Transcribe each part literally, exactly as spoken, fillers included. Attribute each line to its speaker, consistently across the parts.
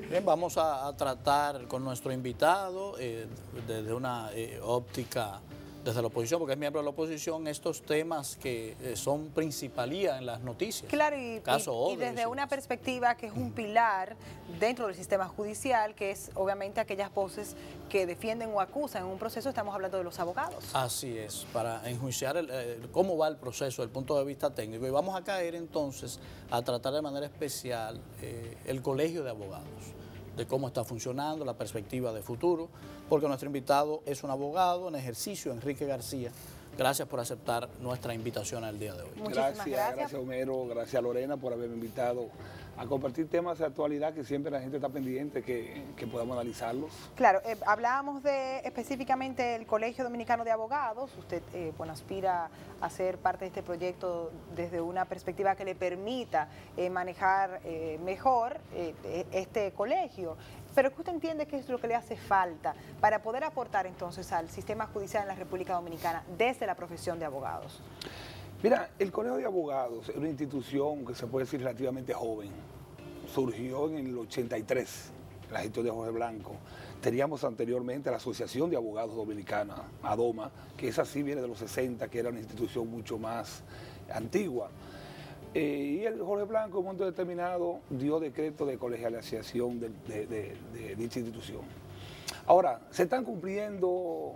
Speaker 1: Bien, vamos a, a tratar con nuestro invitado eh, desde una eh, óptica, desde la oposición, porque es miembro de la oposición, estos temas que eh, son principalía en las noticias.
Speaker 2: Claro, y,
Speaker 1: Caso
Speaker 2: y, y desde una
Speaker 1: más.
Speaker 2: perspectiva que es un pilar dentro del sistema judicial, que es obviamente aquellas voces que defienden o acusan en un proceso, estamos hablando de los abogados.
Speaker 1: Así es, para enjuiciar el, eh, cómo va el proceso desde el punto de vista técnico. Y vamos a caer entonces a tratar de manera especial eh, el colegio de abogados, de cómo está funcionando, la perspectiva de futuro, porque nuestro invitado es un abogado en ejercicio, Enrique García. Gracias por aceptar nuestra invitación al día de hoy.
Speaker 2: Muchísimas
Speaker 3: gracias,
Speaker 2: gracias.
Speaker 3: gracias Homero, gracias Lorena por haberme invitado a compartir temas de actualidad que siempre la gente está pendiente que, que podamos analizarlos.
Speaker 2: Claro, eh, hablábamos de específicamente el Colegio Dominicano de Abogados. Usted eh, bueno, aspira a ser parte de este proyecto desde una perspectiva que le permita eh, manejar eh, mejor eh, este colegio. Pero ¿qué usted entiende que es lo que le hace falta para poder aportar entonces al sistema judicial en la República Dominicana desde la profesión de abogados?
Speaker 3: Mira, el Colegio de Abogados es una institución que se puede decir relativamente joven. Surgió en el ochenta y tres, la gestión de Jorge Blanco. Teníamos anteriormente la Asociación de Abogados Dominicana, ADOMA, que esa sí viene de los sesenta, que era una institución mucho más antigua. Eh, y el Jorge Blanco, en un momento determinado, dio decreto de colegialización de, de, de, de dicha institución. Ahora, se están cumpliendo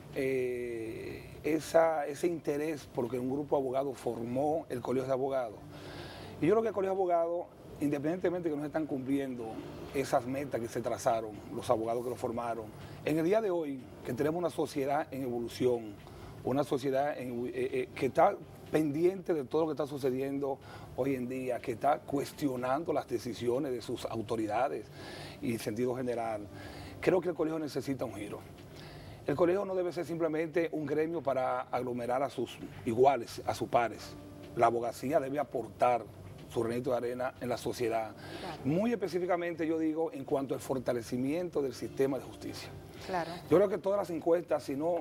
Speaker 3: eh, esa, ese interés porque un grupo de abogados formó el Colegio de Abogados. Y yo creo que el Colegio de Abogados, independientemente de que no se están cumpliendo esas metas que se trazaron, los abogados que lo formaron, en el día de hoy, que tenemos una sociedad en evolución, una sociedad en, eh, eh, que está pendiente de todo lo que está sucediendo hoy en día, que está cuestionando las decisiones de sus autoridades y en sentido general, creo que el colegio necesita un giro. El colegio no debe ser simplemente un gremio para aglomerar a sus iguales, a sus pares. La abogacía debe aportar su granito de arena en la sociedad. Claro. Muy específicamente yo digo en cuanto al fortalecimiento del sistema de justicia.
Speaker 2: Claro.
Speaker 3: Yo creo que todas las encuestas, si no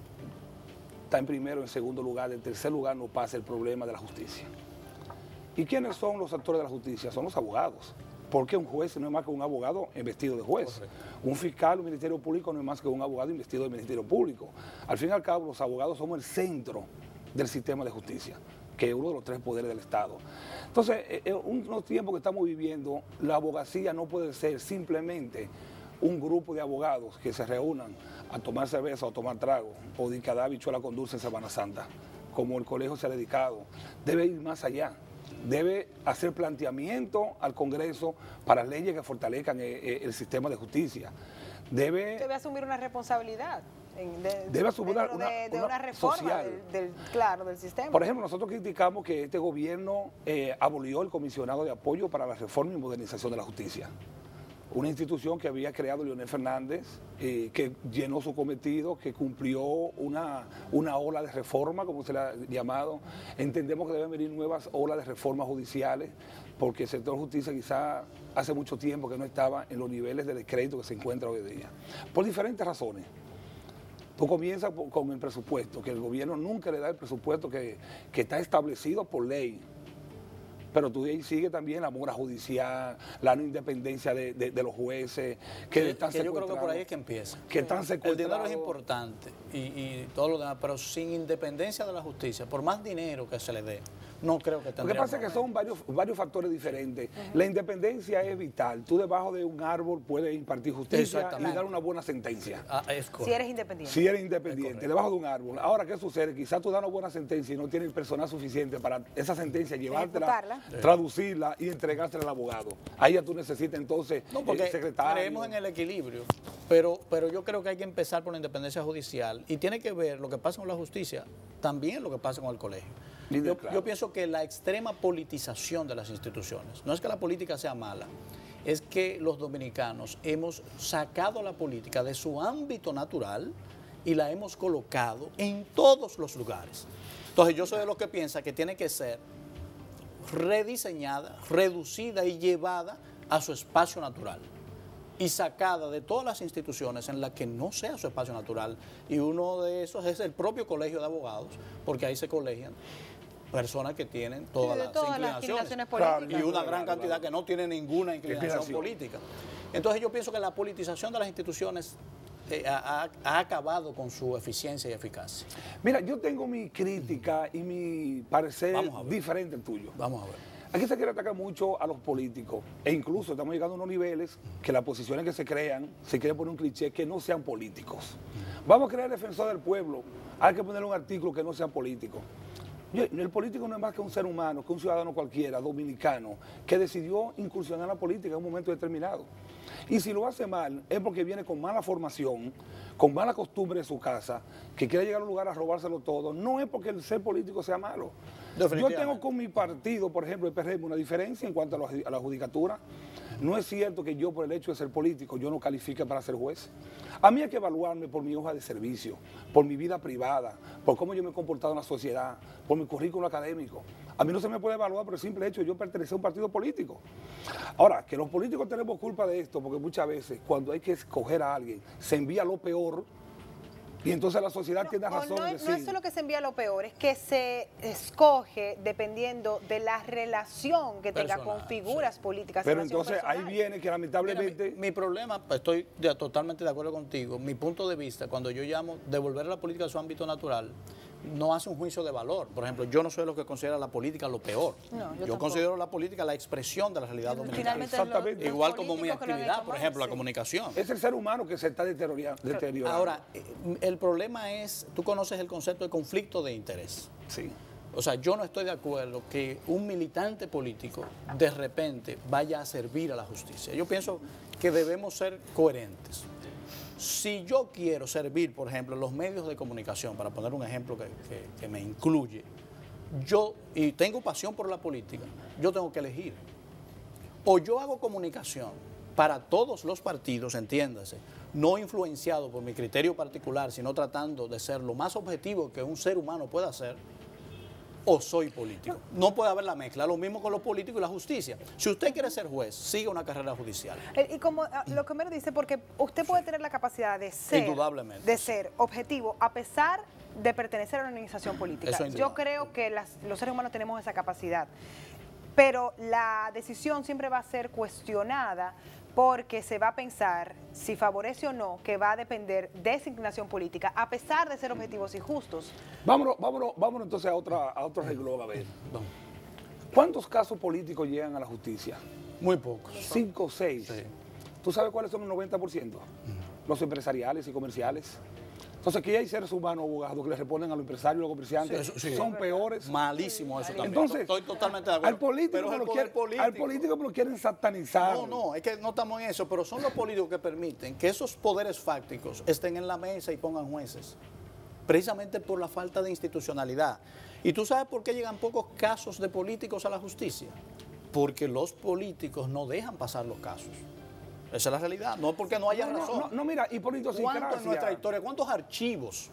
Speaker 3: está en primero, en segundo lugar, en tercer lugar no pasa el problema de la justicia. ¿Y quiénes son los actores de la justicia? Son los abogados. Porque un juez no es más que un abogado investido de juez. Correcto. Un fiscal, un ministerio público no es más que un abogado investido del ministerio público. Al fin y al cabo, los abogados somos el centro del sistema de justicia, que es uno de los tres poderes del Estado. Entonces, en unos tiempos que estamos viviendo, la abogacía no puede ser simplemente un grupo de abogados que se reúnan a tomar cerveza o a tomar trago, o de cada bichuela con dulce en Semana Santa, como el colegio se ha dedicado. Debe ir más allá. Debe hacer planteamiento al Congreso para leyes que fortalezcan el, el sistema de justicia. Debe,
Speaker 2: debe asumir una responsabilidad. En, de,
Speaker 3: debe asumir una,
Speaker 2: de, de
Speaker 3: una,
Speaker 2: una reforma
Speaker 3: social.
Speaker 2: Del, del, claro, del sistema.
Speaker 3: Por ejemplo, nosotros criticamos que este gobierno eh, abolió el comisionado de apoyo para la reforma y modernización de la justicia. Una institución que había creado Leonel Fernández, eh, que llenó su cometido, que cumplió una, una ola de reforma, como se le ha llamado. Entendemos que deben venir nuevas olas de reformas judiciales, porque el sector justicia quizá hace mucho tiempo que no estaba en los niveles de descrédito que se encuentra hoy en día. Por diferentes razones. Tú comienzas con el presupuesto, que el gobierno nunca le da el presupuesto que, que está establecido por ley. Pero tú ahí sigue también la mora judicial, la no independencia de, de, de los jueces, que,
Speaker 1: que
Speaker 3: están
Speaker 1: que yo creo que por ahí es que empieza.
Speaker 3: Que están secuestrados.
Speaker 1: El dinero es importante y, y todo lo demás, pero sin independencia de la justicia, por más dinero que se le dé, no creo que tendría.
Speaker 3: Lo que pasa es que son varios, varios factores diferentes. Uh-huh. La independencia es vital. Tú debajo de un árbol puedes impartir justicia y dar una buena sentencia.
Speaker 1: Ah, es
Speaker 2: si eres independiente.
Speaker 3: Si eres independiente, debajo de un árbol. Ahora, ¿qué sucede? Quizás tú das una buena sentencia y no tienes personal suficiente para esa sentencia llevártela, traducirla y entregársela al abogado. Ahí ya tú necesitas entonces
Speaker 1: no, porque
Speaker 3: el secretario.
Speaker 1: Creemos en el equilibrio, pero, pero yo creo que hay que empezar por la independencia judicial y tiene que ver lo que pasa con la justicia, también lo que pasa con el colegio. Yo, claro. yo pienso que la extrema politización de las instituciones, no es que la política sea mala, es que los dominicanos hemos sacado la política de su ámbito natural y la hemos colocado en todos los lugares. Entonces yo soy de los que piensa que tiene que ser rediseñada, reducida y llevada a su espacio natural y sacada de todas las instituciones en las que no sea su espacio natural. Y uno de esos es el propio colegio de abogados, porque ahí se colegian personas que tienen todas,
Speaker 2: sí,
Speaker 1: las,
Speaker 2: todas
Speaker 1: inclinaciones,
Speaker 2: las inclinaciones políticas.
Speaker 1: Y una gran cantidad que no tiene ninguna inclinación política. Entonces yo pienso que la politización de las instituciones eh, ha, ha acabado con su eficiencia y eficacia.
Speaker 3: Mira, yo tengo mi crítica y mi parecer diferente al tuyo.
Speaker 1: Vamos a ver.
Speaker 3: Aquí se quiere atacar mucho a los políticos e incluso estamos llegando a unos niveles que las posiciones que se crean, se quiere poner un cliché que no sean políticos. Vamos a crear defensor del pueblo, hay que poner un artículo que no sea político. El político no es más que un ser humano, que un ciudadano cualquiera, dominicano, que decidió incursionar en la política en un momento determinado. Y si lo hace mal, es porque viene con mala formación, con mala costumbre de su casa, que quiere llegar a un lugar a robárselo todo. No es porque el ser político sea malo. Yo tengo con mi partido, por ejemplo, el P R M, una diferencia en cuanto a la, a la judicatura. No es cierto que yo, por el hecho de ser político, yo no califique para ser juez. A mí hay que evaluarme por mi hoja de servicio, por mi vida privada, por cómo yo me he comportado en la sociedad, por mi currículo académico. A mí no se me puede evaluar por el simple hecho de yo pertenecer a un partido político. Ahora, que los políticos tenemos culpa de esto, porque muchas veces cuando hay que escoger a alguien, se envía lo peor. Y entonces la sociedad no, tiene razón
Speaker 2: no,
Speaker 3: de
Speaker 2: es,
Speaker 3: decir...
Speaker 2: No es solo que se envía lo peor, es que se escoge dependiendo de la relación que tenga personal, con figuras sí. políticas.
Speaker 3: Pero entonces ahí viene que lamentablemente...
Speaker 1: Mira, mi, mi problema, estoy de, totalmente de acuerdo contigo, mi punto de vista, cuando yo llamo devolver la política a su ámbito natural, no hace un juicio de valor. Por ejemplo, yo no soy lo que considera la política lo peor. No, yo yo considero la política la expresión de la realidad dominicana.
Speaker 3: Exactamente.
Speaker 1: Igual como mi actividad, por ejemplo, sí. la comunicación.
Speaker 3: Es el ser humano que se está deteriorando.
Speaker 1: Ahora, el problema es, tú conoces el concepto de conflicto de interés.
Speaker 3: Sí.
Speaker 1: O sea, yo no estoy de acuerdo que un militante político de repente vaya a servir a la justicia. Yo pienso que debemos ser coherentes. Si yo quiero servir, por ejemplo, los medios de comunicación, para poner un ejemplo que, que, que me incluye, yo, y tengo pasión por la política, yo tengo que elegir. O yo hago comunicación para todos los partidos, entiéndase, no influenciado por mi criterio particular, sino tratando de ser lo más objetivo que un ser humano pueda ser, o soy político. No puede haber la mezcla. Lo mismo con los políticos y la justicia. Si usted quiere ser juez, siga una carrera judicial.
Speaker 2: Y como lo que me dice, porque usted puede tener la capacidad de ser,
Speaker 1: indudablemente,
Speaker 2: de ser objetivo, a pesar de pertenecer a una organización política.
Speaker 1: Eso
Speaker 2: Yo creo que las, los seres humanos tenemos esa capacidad. Pero la decisión siempre va a ser cuestionada porque se va a pensar si favorece o no, que va a depender de esa inclinación política, a pesar de ser objetivos y justos.
Speaker 3: Vámonos, vámonos, vámonos entonces a, otra, a otro renglón, a ver. ¿Cuántos casos políticos llegan a la justicia?
Speaker 1: Muy pocos.
Speaker 3: Cinco o seis.
Speaker 1: Sí.
Speaker 3: ¿Tú sabes cuáles son el noventa por ciento? Mm. Los empresariales y comerciales. Entonces aquí hay seres humanos, abogados, que le responden a los empresarios y los comerciantes. Sí, sí. Son peores.
Speaker 1: Malísimo eso también.
Speaker 3: Entonces,
Speaker 1: estoy totalmente de acuerdo.
Speaker 3: Al político,
Speaker 1: pero
Speaker 3: me lo, quiere,
Speaker 1: político.
Speaker 3: al político me lo quieren satanizar.
Speaker 1: No, no, es que no estamos en eso, pero son los políticos que permiten que esos poderes fácticos estén en la mesa y pongan jueces. Precisamente por la falta de institucionalidad. ¿Y tú sabes por qué llegan pocos casos de políticos a la justicia? Porque los políticos no dejan pasar los casos. Esa es la realidad, no porque no haya
Speaker 3: no,
Speaker 1: razón.
Speaker 3: No, no, mira, y por idiosincrasia.
Speaker 1: ¿Cuánto en nuestra historia, cuántos archivos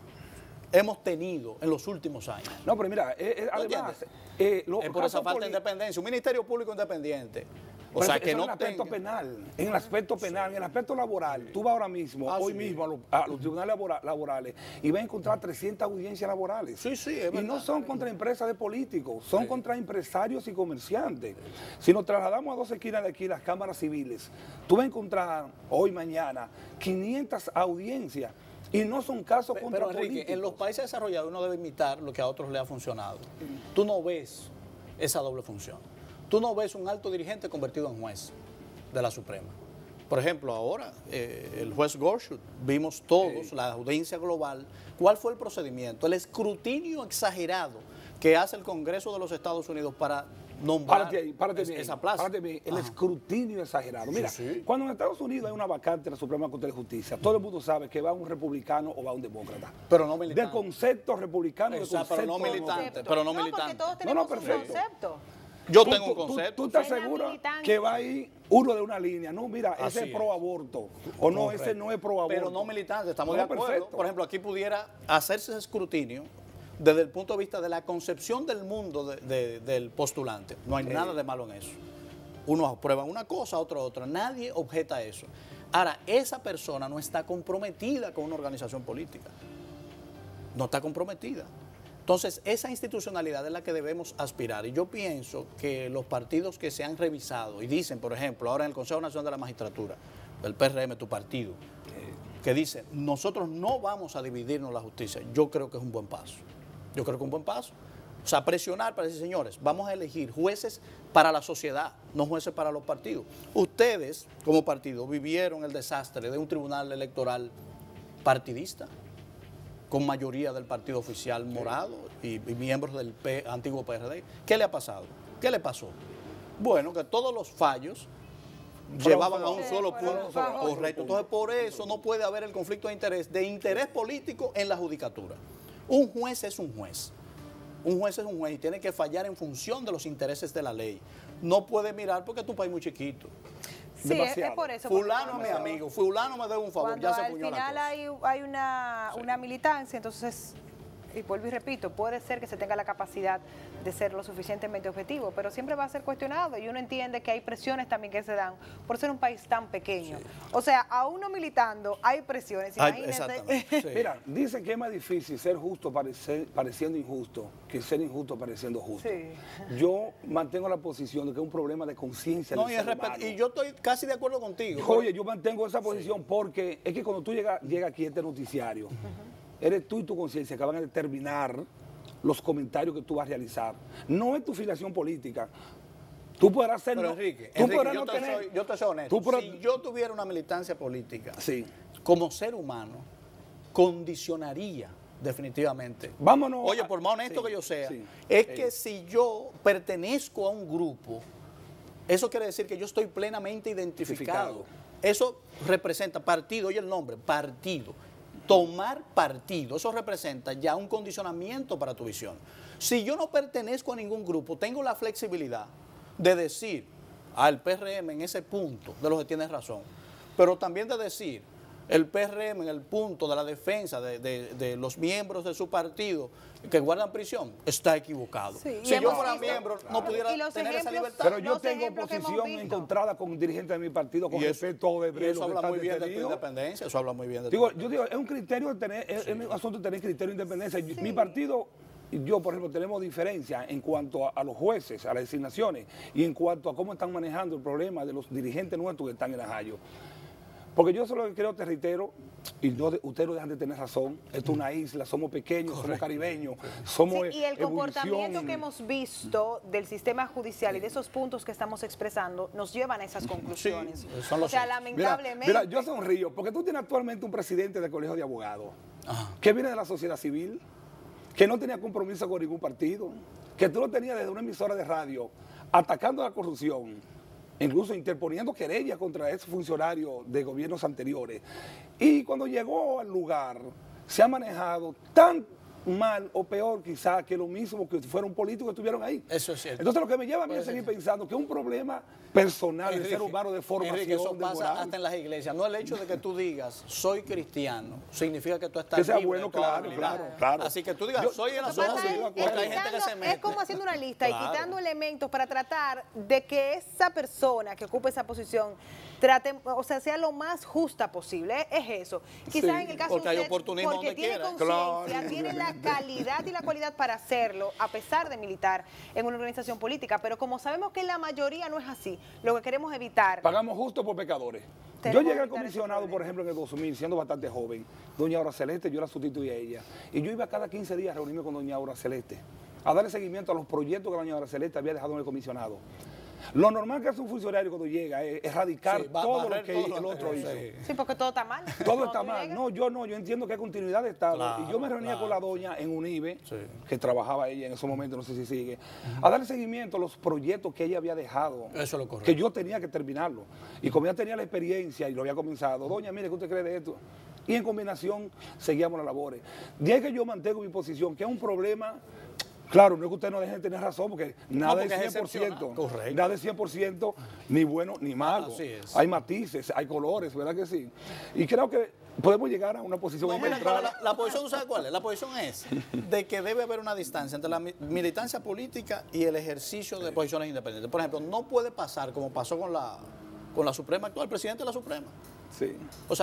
Speaker 1: hemos tenido en los últimos años?
Speaker 3: No, pero mira, eh, eh, además... Eh, lo,
Speaker 1: es por esa falta de independencia. Un ministerio público independiente. O sea, que
Speaker 3: no en el aspecto
Speaker 1: tenga...
Speaker 3: penal, en el aspecto penal, en el aspecto laboral, tú vas ahora mismo, ah, hoy sí. mismo a los, a los tribunales laborales y vas a encontrar trescientas audiencias laborales.
Speaker 1: Sí, sí, es
Speaker 3: y
Speaker 1: verdad.
Speaker 3: no son contra empresas de políticos, son
Speaker 1: sí.
Speaker 3: contra empresarios y comerciantes. Si nos trasladamos a dos esquinas de aquí, las cámaras civiles, tú vas a encontrar hoy, mañana, quinientas audiencias. Y no son casos
Speaker 1: pero,
Speaker 3: contra
Speaker 1: pero, Enrique,
Speaker 3: políticos.
Speaker 1: En los países desarrollados uno debe imitar lo que a otros le ha funcionado. Tú no ves esa doble función. Tú no ves un alto dirigente convertido en juez de la Suprema. Por ejemplo, ahora, eh, el juez Gorsuch, vimos todos, sí. la audiencia global. ¿Cuál fue el procedimiento? El escrutinio exagerado que hace el Congreso de los Estados Unidos para nombrar
Speaker 3: párate ahí, párate
Speaker 1: es,
Speaker 3: bien,
Speaker 1: esa plaza.
Speaker 3: Párate bien. El Ajá. escrutinio exagerado. Mira, sí, sí. cuando en Estados Unidos hay una vacante en la Suprema Corte de Justicia, todo el mundo sabe que va un republicano o va un demócrata.
Speaker 1: Pero no militante.
Speaker 3: De concepto republicano,
Speaker 1: o sea,
Speaker 3: de concepto
Speaker 1: pero no militante. Pero no,
Speaker 2: no
Speaker 1: militante.
Speaker 2: porque todos tenemos
Speaker 3: no, no, perfecto.
Speaker 2: un concepto.
Speaker 1: Yo
Speaker 3: tú,
Speaker 1: tengo un
Speaker 3: tú,
Speaker 1: concepto.
Speaker 3: Tú, tú estás segura que va ahí uno de una línea. No, mira,
Speaker 1: Así
Speaker 3: ese es
Speaker 1: es.
Speaker 3: pro aborto. O no,
Speaker 1: Correcto.
Speaker 3: ese no es pro aborto.
Speaker 1: Pero no militante, estamos
Speaker 3: no,
Speaker 1: de acuerdo.
Speaker 3: Perfecto.
Speaker 1: Por ejemplo, aquí pudiera hacerse ese escrutinio desde el punto de vista de la concepción del mundo de, de, del postulante. No hay sí. nada de malo en eso. Uno aprueba una cosa, otro otra. Nadie objeta eso. Ahora, esa persona no está comprometida con una organización política. No está comprometida. Entonces, esa institucionalidad es la que debemos aspirar. Y yo pienso que los partidos que se han revisado y dicen, por ejemplo, ahora en el Consejo Nacional de la Magistratura, el P R M, tu partido, que dice, nosotros no vamos a dividirnos la justicia, yo creo que es un buen paso. Yo creo que es un buen paso. O sea, presionar para decir, señores, vamos a elegir jueces para la sociedad, no jueces para los partidos. Ustedes, como partido, vivieron el desastre de un tribunal electoral partidista, con mayoría del partido oficial morado y, y miembros del P, antiguo P R D. ¿Qué le ha pasado? ¿Qué le pasó? Bueno, que todos los fallos llevaban a un solo punto. Correcto. Entonces, por eso no puede haber el conflicto de interés, de interés político en la judicatura. Un juez es un juez. Un juez es un juez y tiene que fallar en función de los intereses de la ley. No puede mirar porque es un país muy chiquito.
Speaker 2: Sí, es, es por eso.
Speaker 1: Fulano es mi amigo, fulano me debe un favor,
Speaker 2: Cuando
Speaker 1: ya se
Speaker 2: al
Speaker 1: puñó la
Speaker 2: final
Speaker 1: cosa.
Speaker 2: hay, hay una,
Speaker 1: Sí.
Speaker 2: una militancia, entonces, y vuelvo y repito, puede ser que se tenga la capacidad de ser lo suficientemente objetivo, pero siempre va a ser cuestionado y uno entiende que hay presiones también que se dan por ser un país tan pequeño.
Speaker 1: Sí.
Speaker 2: O sea, aún no militando, hay presiones.
Speaker 1: Ay,
Speaker 2: Imagínense.
Speaker 1: exactamente. Sí.
Speaker 3: Mira, dicen que es más difícil ser justo parecer, pareciendo injusto que ser injusto pareciendo justo.
Speaker 2: Sí.
Speaker 3: Yo mantengo la posición de que es un problema de conciencia
Speaker 1: No,
Speaker 3: del
Speaker 1: y,
Speaker 3: ser
Speaker 1: es respe-
Speaker 3: humano.
Speaker 1: y yo estoy casi de acuerdo contigo.
Speaker 3: Oye, yo mantengo esa posición porque es que cuando tú llegas llega aquí a este noticiario, eres tú y tu conciencia que van a determinar los comentarios que tú vas a realizar. No es tu filiación política. Tú podrás ser...
Speaker 1: Pero
Speaker 3: no-
Speaker 1: Enrique,
Speaker 3: tú
Speaker 1: Enrique,
Speaker 3: podrás
Speaker 1: yo,
Speaker 3: no
Speaker 1: te
Speaker 3: tener-
Speaker 1: soy, yo te soy honesto.
Speaker 3: tú podrás-
Speaker 1: Si yo tuviera una militancia política,
Speaker 3: Sí.
Speaker 1: como ser humano, condicionaría definitivamente.
Speaker 3: Vámonos.
Speaker 1: Oye,
Speaker 3: a-
Speaker 1: por más honesto
Speaker 3: sí,
Speaker 1: que yo sea,
Speaker 3: sí.
Speaker 1: es
Speaker 3: Sí.
Speaker 1: que si yo pertenezco a un grupo, eso quiere decir que yo estoy plenamente identificado.
Speaker 3: Identificado.
Speaker 1: Eso representa partido, oye el nombre, partido. Tomar partido, eso representa ya un condicionamiento para tu visión. Si yo no pertenezco a ningún grupo, tengo la flexibilidad de decir al P R M en ese punto de los que tienes razón, pero también de decir el P R M en el punto de la defensa de, de- de los miembros de su partido que guardan prisión, está equivocado.
Speaker 2: Sí, y
Speaker 1: si yo
Speaker 2: hemos
Speaker 1: fuera
Speaker 2: visto-
Speaker 1: miembro, no pudiera
Speaker 2: Y los
Speaker 1: tener esa
Speaker 2: ejemplos-
Speaker 1: libertad.
Speaker 3: Pero yo
Speaker 2: los
Speaker 3: tengo
Speaker 2: ejemplos que hemos
Speaker 3: posición
Speaker 2: visto.
Speaker 3: encontrada con un dirigente de mi partido con
Speaker 1: Y eso-
Speaker 3: respecto a
Speaker 1: y
Speaker 3: Odebrecht.
Speaker 1: eso
Speaker 3: lo que
Speaker 1: habla
Speaker 3: está
Speaker 1: muy bien de tu
Speaker 3: detenido.
Speaker 1: independencia, eso habla muy bien de tu
Speaker 3: Digo, yo
Speaker 1: independencia.
Speaker 3: digo, es un criterio de tener, es, es un asunto de tener criterio de independencia. Yo- Mi partido y yo, por ejemplo, tenemos diferencia en cuanto a, a los jueces, a las designaciones y en cuanto a cómo están manejando el problema de los dirigentes nuestros que están en Ajayo. Porque yo solo creo, te reitero, y no, ustedes no dejan de tener razón, esto es una isla, somos pequeños, somos caribeños, somos
Speaker 2: Sí, y el comportamiento
Speaker 3: ebullición.
Speaker 2: que hemos visto del sistema judicial y de esos puntos que estamos expresando nos llevan a esas conclusiones.
Speaker 1: Sí, son los
Speaker 2: o sea,
Speaker 1: hechos.
Speaker 3: Mira,
Speaker 2: lamentablemente.
Speaker 3: mira, yo sonrío, porque tú tienes actualmente un presidente del Colegio de Abogados, que viene de la sociedad civil, que no tenía compromiso con ningún partido, que tú lo tenías desde una emisora de radio, atacando la corrupción, incluso interponiendo querellas contra ex funcionarios de gobiernos anteriores. Y cuando llegó al lugar, se ha manejado tan mal o peor quizás que lo mismo que fueron políticos que estuvieron ahí.
Speaker 1: Eso es cierto.
Speaker 3: Entonces lo que me lleva a mí
Speaker 1: Puede
Speaker 3: a seguir
Speaker 1: ser.
Speaker 3: pensando que es un problema personal del ser
Speaker 1: Enrique,
Speaker 3: humano de formación,
Speaker 1: Enrique, eso
Speaker 3: de
Speaker 1: pasa
Speaker 3: moral.
Speaker 1: hasta en las iglesias. No el hecho de que tú digas, soy cristiano, significa que tú estás
Speaker 3: Que sea
Speaker 1: libre
Speaker 3: bueno,
Speaker 1: de toda
Speaker 3: claro,
Speaker 1: habilidad.
Speaker 3: claro, claro.
Speaker 1: Así que tú digas,
Speaker 3: Yo-
Speaker 1: soy en la
Speaker 2: Lo que pasa
Speaker 1: zona,
Speaker 2: es,
Speaker 1: porque
Speaker 2: es
Speaker 1: hay gente que
Speaker 2: quitando-
Speaker 1: se mete.
Speaker 2: es como haciendo una lista
Speaker 1: Claro.
Speaker 2: y quitando elementos para tratar de que esa persona que ocupe esa posición trate, o sea, sea lo más justa posible. Es eso. Quizás
Speaker 3: Sí,
Speaker 2: en el caso
Speaker 1: porque hay
Speaker 2: de usted,
Speaker 1: oportunismo
Speaker 2: porque
Speaker 1: donde
Speaker 2: tiene
Speaker 1: quiera.
Speaker 2: conciencia,
Speaker 3: Claro.
Speaker 2: tiene la calidad y la cualidad para hacerlo, a pesar de militar en una organización política. Pero como sabemos que la mayoría no es así, lo que queremos evitar.
Speaker 3: Pagamos justo por pecadores.
Speaker 2: Tenemos
Speaker 3: Yo
Speaker 2: que
Speaker 3: llegué al
Speaker 2: evitar ese
Speaker 3: comisionado, por
Speaker 2: problema.
Speaker 3: ejemplo, en el dos mil, siendo bastante joven. Doña Aura Celeste, yo la sustituí a ella. Y yo iba cada quince días a reunirme con doña Aura Celeste, a darle seguimiento a los proyectos que doña Aura Celeste había dejado en el comisionado. Lo normal que hace un funcionario cuando llega es erradicar
Speaker 1: Sí, va-
Speaker 3: todo lo
Speaker 1: barrer
Speaker 3: que
Speaker 1: todo lo
Speaker 3: el otro hizo.
Speaker 1: anterior, sí.
Speaker 2: Sí, porque todo está mal.
Speaker 3: Todo
Speaker 2: Cuando
Speaker 3: está
Speaker 2: tú
Speaker 3: mal.
Speaker 2: llegas-
Speaker 3: No, yo no, yo entiendo que hay continuidad de Estado.
Speaker 1: Claro,
Speaker 3: y yo me reunía
Speaker 1: claro.
Speaker 3: con la doña en UNIBE,
Speaker 1: Sí.
Speaker 3: que trabajaba ella en esos momentos, no sé si sigue, a darle seguimiento a los proyectos que ella había dejado.
Speaker 1: Eso es lo correcto.
Speaker 3: Que yo tenía que terminarlo. Y como ya tenía la experiencia y lo había comenzado, doña, mire, ¿qué usted cree de esto? Y en combinación seguíamos las labores. De ahí que yo mantengo mi posición, que es un problema. Claro, no es que usted no deje de tener razón, porque nada
Speaker 1: porque es
Speaker 3: es cien por ciento.
Speaker 1: excepcional. Correcto.
Speaker 3: Nada es cien por ciento ni bueno ni malo.
Speaker 1: Así es.
Speaker 3: Hay matices, hay colores, ¿verdad que sí? Y creo que podemos llegar a una posición
Speaker 1: No, mira,
Speaker 3: encontrada.
Speaker 1: la, la posición, ¿tú sabes cuál es? La posición es de que debe haber una distancia entre la mi- militancia política y el ejercicio de posiciones independientes. Por ejemplo, no puede pasar como pasó con la, con la Suprema actual, el presidente de la Suprema.
Speaker 3: Sí.
Speaker 1: O sea,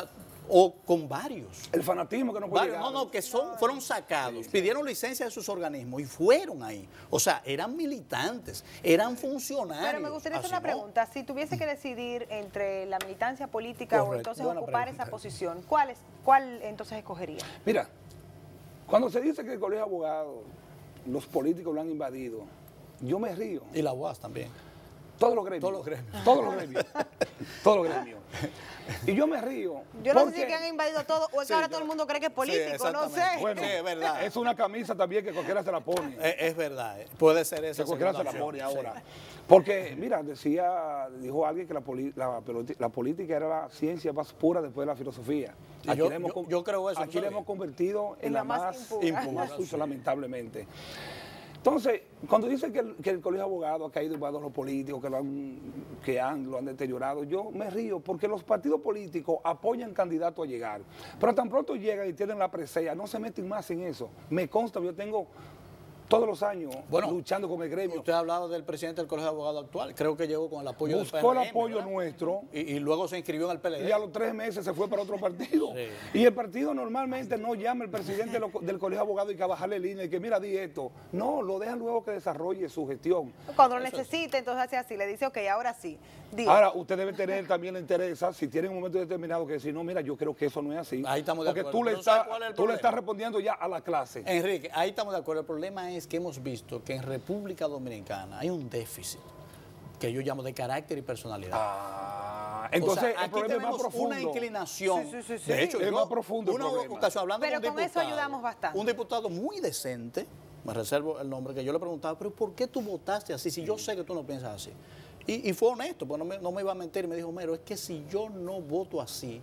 Speaker 1: o con varios.
Speaker 3: El fanatismo que no puede
Speaker 1: Varios,
Speaker 3: llegar.
Speaker 1: no, no, que son, fueron sacados, pidieron licencia de sus organismos y fueron ahí. O sea, eran militantes, eran funcionarios.
Speaker 2: Pero me gustaría hacer
Speaker 1: así
Speaker 2: una
Speaker 1: no.
Speaker 2: pregunta. Si tuviese que decidir entre la militancia política o
Speaker 1: Correcto,
Speaker 2: entonces
Speaker 1: buena
Speaker 2: ocupar
Speaker 1: pregunta.
Speaker 2: esa posición, ¿cuál, es, ¿cuál entonces escogería?
Speaker 3: Mira, cuando se dice que el colegio de abogados, los políticos lo han invadido, yo me río.
Speaker 1: Y la U A S también.
Speaker 3: Todos los gremios.
Speaker 1: Todos los gremios.
Speaker 3: Todos los gremios. Todos los gremios. Y yo me río.
Speaker 2: Yo no sé
Speaker 3: porque
Speaker 2: si es que han invadido todo o es que
Speaker 1: Sí,
Speaker 2: ahora
Speaker 1: yo-
Speaker 2: todo el mundo cree que es
Speaker 1: Sí,
Speaker 2: político, no sé.
Speaker 1: exactamente.
Speaker 3: Bueno,
Speaker 1: Sí, es verdad.
Speaker 3: es una camisa también que cualquiera se la pone.
Speaker 1: Es, es verdad, eh. puede ser esa
Speaker 3: Que cualquiera se
Speaker 1: segunda
Speaker 3: la pone
Speaker 1: opción,
Speaker 3: ahora.
Speaker 1: sí.
Speaker 3: Porque, mira, decía, dijo alguien que la, poli- la, peloti- la política era la ciencia más pura después de la filosofía.
Speaker 1: Y
Speaker 3: Aquí
Speaker 1: yo-
Speaker 3: la hemos
Speaker 1: yo-
Speaker 3: con-
Speaker 1: yo creo eso,
Speaker 3: Aquí
Speaker 1: ¿sabes?
Speaker 3: la hemos convertido en
Speaker 2: En
Speaker 3: la,
Speaker 2: la más
Speaker 3: más
Speaker 2: impura.
Speaker 3: impura, más
Speaker 1: Sí.
Speaker 3: sucia, lamentablemente. Entonces, cuando dicen que el, que el colegio de abogados ha caído en manos de los políticos, que, lo han, que han, lo han deteriorado, yo me río porque los partidos políticos apoyan candidatos a llegar. Pero tan pronto llegan y tienen la presea, no se meten más en eso. Me consta, yo tengo todos los años
Speaker 1: Bueno,
Speaker 3: luchando con el gremio.
Speaker 1: Usted ha hablado del presidente del Colegio de Abogados actual, creo que llegó con el apoyo
Speaker 3: Buscó
Speaker 1: del P R M,
Speaker 3: el apoyo
Speaker 1: ¿verdad?
Speaker 3: nuestro.
Speaker 1: Y, y luego se inscribió en el P L D.
Speaker 3: Y a los tres meses se fue para otro partido.
Speaker 1: Sí.
Speaker 3: Y el partido normalmente no llama al presidente lo- del colegio de abogados y que a bajarle línea y que mira, di esto. No, lo dejan luego que desarrolle su gestión.
Speaker 2: Cuando lo necesite, entonces hace así, le dice, ok, ahora sí. Diga.
Speaker 3: Ahora, usted debe tener también la interés, si tiene un momento determinado que decir, no, mira, yo creo que eso no es así.
Speaker 1: Ahí estamos de
Speaker 3: Porque
Speaker 1: acuerdo.
Speaker 3: tú le,
Speaker 1: Pero ¿sabe
Speaker 3: estás,
Speaker 1: cuál es el
Speaker 3: tú le
Speaker 1: problema?
Speaker 3: estás respondiendo ya a la clase.
Speaker 1: Enrique, ahí estamos de acuerdo. El problema es que hemos visto que en República Dominicana hay un déficit que yo llamo de carácter y personalidad.
Speaker 3: Ah,
Speaker 1: O
Speaker 3: entonces
Speaker 1: sea,
Speaker 3: el
Speaker 1: aquí
Speaker 3: problema es más
Speaker 1: tenemos
Speaker 3: profundo.
Speaker 1: una inclinación.
Speaker 2: Sí, sí, sí, sí.
Speaker 1: De hecho,
Speaker 3: Es
Speaker 1: yo,
Speaker 3: más profundo el
Speaker 1: una
Speaker 3: problema.
Speaker 1: ocasión hablando
Speaker 2: Pero
Speaker 1: con un
Speaker 2: con eso
Speaker 1: diputado,
Speaker 2: ayudamos bastante.
Speaker 1: Un diputado muy decente, me reservo el nombre, que yo le preguntaba, pero ¿por qué tú votaste así si yo sé que tú no piensas así? Y, y fue honesto, pues no me, no me iba a mentir, me dijo, Mero, es que si yo no voto así,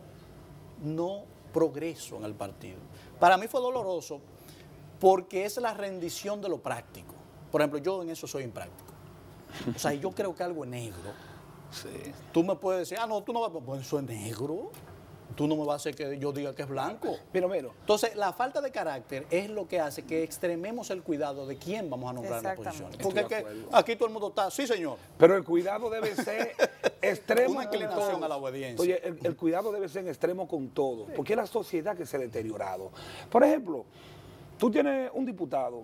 Speaker 1: no progreso en el partido. Para mí fue doloroso porque es la rendición de lo práctico. Por ejemplo, yo en eso soy impráctico. O sea, yo creo que algo es negro.
Speaker 3: Sí.
Speaker 1: Tú me puedes decir, ah, no, tú no vas, pues eso es negro. Tú no me vas a hacer que yo diga que es blanco.
Speaker 3: Mira, mira.
Speaker 1: Entonces, la falta de carácter es lo que hace que extrememos el cuidado de quién vamos a nombrar en las
Speaker 2: Exactamente.
Speaker 1: posiciones. Porque es
Speaker 3: Estoy de
Speaker 1: que
Speaker 3: acuerdo.
Speaker 1: aquí todo el mundo está, sí, señor.
Speaker 3: Pero el cuidado debe ser extremo
Speaker 1: Una
Speaker 3: con
Speaker 1: inclinación
Speaker 3: todo.
Speaker 1: a la obediencia.
Speaker 3: Oye, el, el cuidado debe ser en extremo con todo, porque es la sociedad que se ha deteriorado. Por ejemplo, tú tienes un diputado,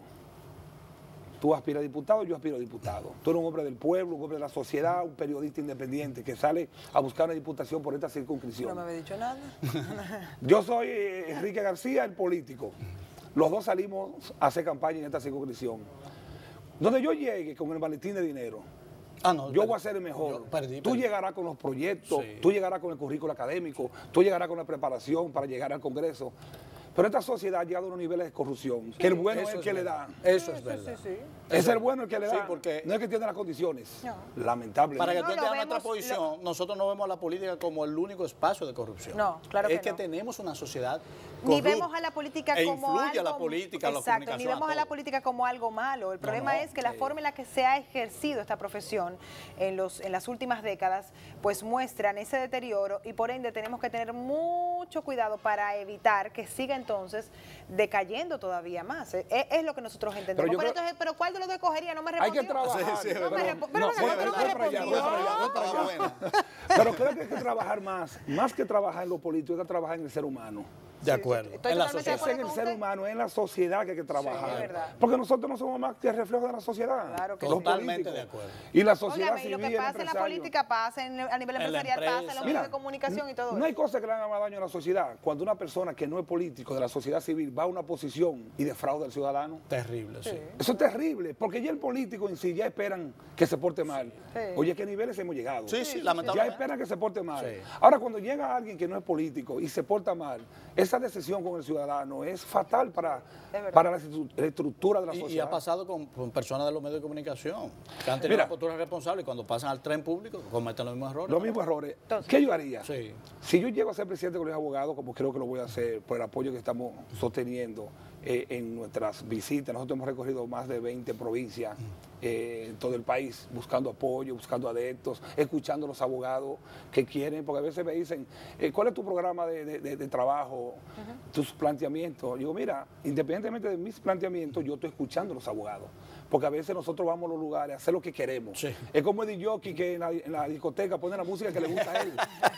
Speaker 3: tú aspiras a diputado, yo aspiro a diputado. Tú eres un hombre del pueblo, un hombre de la sociedad, un periodista independiente que sale a buscar una diputación por esta circunscripción.
Speaker 2: No me había dicho nada.
Speaker 3: Yo soy eh, Enrique García, el político. Los dos salimos a hacer campaña en esta circunscripción. Donde yo llegue con el maletín de dinero,
Speaker 1: Ah, no,
Speaker 3: yo
Speaker 1: perdí.
Speaker 3: voy a ser el mejor.
Speaker 1: Yo perdí,
Speaker 3: Tú
Speaker 1: perdí.
Speaker 3: llegarás con los proyectos,
Speaker 1: Sí.
Speaker 3: tú llegarás con el currículo académico, tú llegarás con la preparación para llegar al Congreso. Pero esta sociedad ha llegado a unos niveles de corrupción, que el bueno es
Speaker 1: Eso
Speaker 3: el que le
Speaker 1: verdad.
Speaker 3: da.
Speaker 1: Eso es
Speaker 2: Sí,
Speaker 1: verdad.
Speaker 2: sí, sí.
Speaker 3: Es el bueno el que le da.
Speaker 1: Sí, porque-
Speaker 3: no es que tiene las condiciones.
Speaker 2: No.
Speaker 3: Lamentablemente.
Speaker 1: Para que
Speaker 2: No,
Speaker 1: tú
Speaker 2: lo
Speaker 1: entiendas nuestra
Speaker 2: vemos-
Speaker 1: posición, nosotros no vemos a la política como el único espacio de corrupción.
Speaker 2: No, claro
Speaker 1: Es
Speaker 2: que
Speaker 1: que
Speaker 2: no.
Speaker 1: tenemos una sociedad
Speaker 2: Ni
Speaker 1: corrupta.
Speaker 2: vemos a la política
Speaker 1: e
Speaker 2: como
Speaker 1: influye
Speaker 2: algo...
Speaker 1: a la política, a la
Speaker 2: Exacto, ni
Speaker 1: comunicación,
Speaker 2: vemos
Speaker 1: a
Speaker 2: a la
Speaker 1: todo.
Speaker 2: política como algo malo. El problema
Speaker 1: no,
Speaker 2: es que la
Speaker 1: sí.
Speaker 2: forma en la que se ha ejercido esta profesión en, los, en las últimas décadas, pues muestran ese deterioro y por ende tenemos que tener mucho cuidado para evitar que siga entonces decayendo todavía más. Es, es lo que nosotros entendemos.
Speaker 3: Pero yo
Speaker 2: Pero,
Speaker 3: creo-
Speaker 2: entonces, ¿pero cuál de los dos escogería? No me
Speaker 3: Hay
Speaker 2: respondió.
Speaker 3: que trabajar.
Speaker 1: Sí, sí,
Speaker 2: No me
Speaker 1: pero-
Speaker 2: respo- pero
Speaker 1: no,
Speaker 2: venga,
Speaker 1: fue-
Speaker 2: no, pero no
Speaker 1: fue
Speaker 2: me
Speaker 3: para allá,
Speaker 2: respondió.
Speaker 3: fue para allá, fue para
Speaker 1: Estaba
Speaker 3: allá.
Speaker 1: buena.
Speaker 3: Pero creo que hay que trabajar más, más que trabajar en lo político, hay que trabajar en el ser humano.
Speaker 1: De acuerdo.
Speaker 2: estoy
Speaker 1: En la
Speaker 2: totalmente de
Speaker 1: sociedad.
Speaker 3: Es en
Speaker 2: acuerdo
Speaker 3: el
Speaker 2: con
Speaker 3: ser
Speaker 2: usted.
Speaker 3: humano, es en la sociedad que hay que trabajar.
Speaker 2: es verdad.
Speaker 3: Porque nosotros no somos más que el reflejo de la sociedad.
Speaker 2: Claro que
Speaker 3: los
Speaker 2: sí.
Speaker 1: Totalmente
Speaker 3: políticos.
Speaker 1: de acuerdo.
Speaker 3: Y la sociedad
Speaker 2: Óigame, y lo
Speaker 3: civil,
Speaker 2: que
Speaker 3: el
Speaker 2: pasa en la
Speaker 3: empresario.
Speaker 2: política pasa en, a nivel
Speaker 1: En la
Speaker 2: empresarial, pasa en los
Speaker 1: empresa.
Speaker 2: medios
Speaker 3: Mira,
Speaker 2: de comunicación y todo
Speaker 3: no
Speaker 2: eso.
Speaker 3: hay cosa que le haga más daño a la sociedad cuando una persona que no es político de la sociedad civil va a una posición y defrauda al ciudadano.
Speaker 1: Terrible, sí.
Speaker 3: Eso es terrible, porque ya el político en sí ya esperan que se porte mal.
Speaker 2: Sí.
Speaker 3: Oye, ¿a qué niveles hemos llegado?
Speaker 1: Sí, sí,
Speaker 3: Ya
Speaker 1: lamentablemente.
Speaker 3: esperan que se porte mal.
Speaker 1: Sí.
Speaker 3: Ahora, cuando llega alguien que no es político y se porta mal, esa decisión con el ciudadano es fatal para,
Speaker 2: verdad.
Speaker 3: para la estru- la estructura de la
Speaker 1: Y, y
Speaker 3: sociedad.
Speaker 1: ha pasado con, con personas de los medios de comunicación que han tenido
Speaker 3: Mira.
Speaker 1: una postura responsable y cuando pasan al tren público cometen los mismos errores.
Speaker 3: Los mismos errores.
Speaker 2: Entonces-
Speaker 3: ¿Qué yo haría?
Speaker 1: Sí.
Speaker 3: Si yo llego a ser presidente del colegio de abogados, como creo que lo voy a hacer por el apoyo que estamos sosteniendo eh, en nuestras visitas. Nosotros hemos recorrido más de veinte provincias eh, en todo el país, buscando apoyo, buscando adeptos, escuchando a los abogados que quieren, porque a veces me dicen, eh, ¿cuál es tu programa de, de, de, de trabajo, uh-huh. tus planteamientos? Yo digo, mira, independientemente de mis planteamientos, yo estoy escuchando a los abogados, porque a veces nosotros vamos a los lugares a hacer lo que queremos. Sí. Es como el jockey que en la, en la discoteca pone la música que le gusta a él,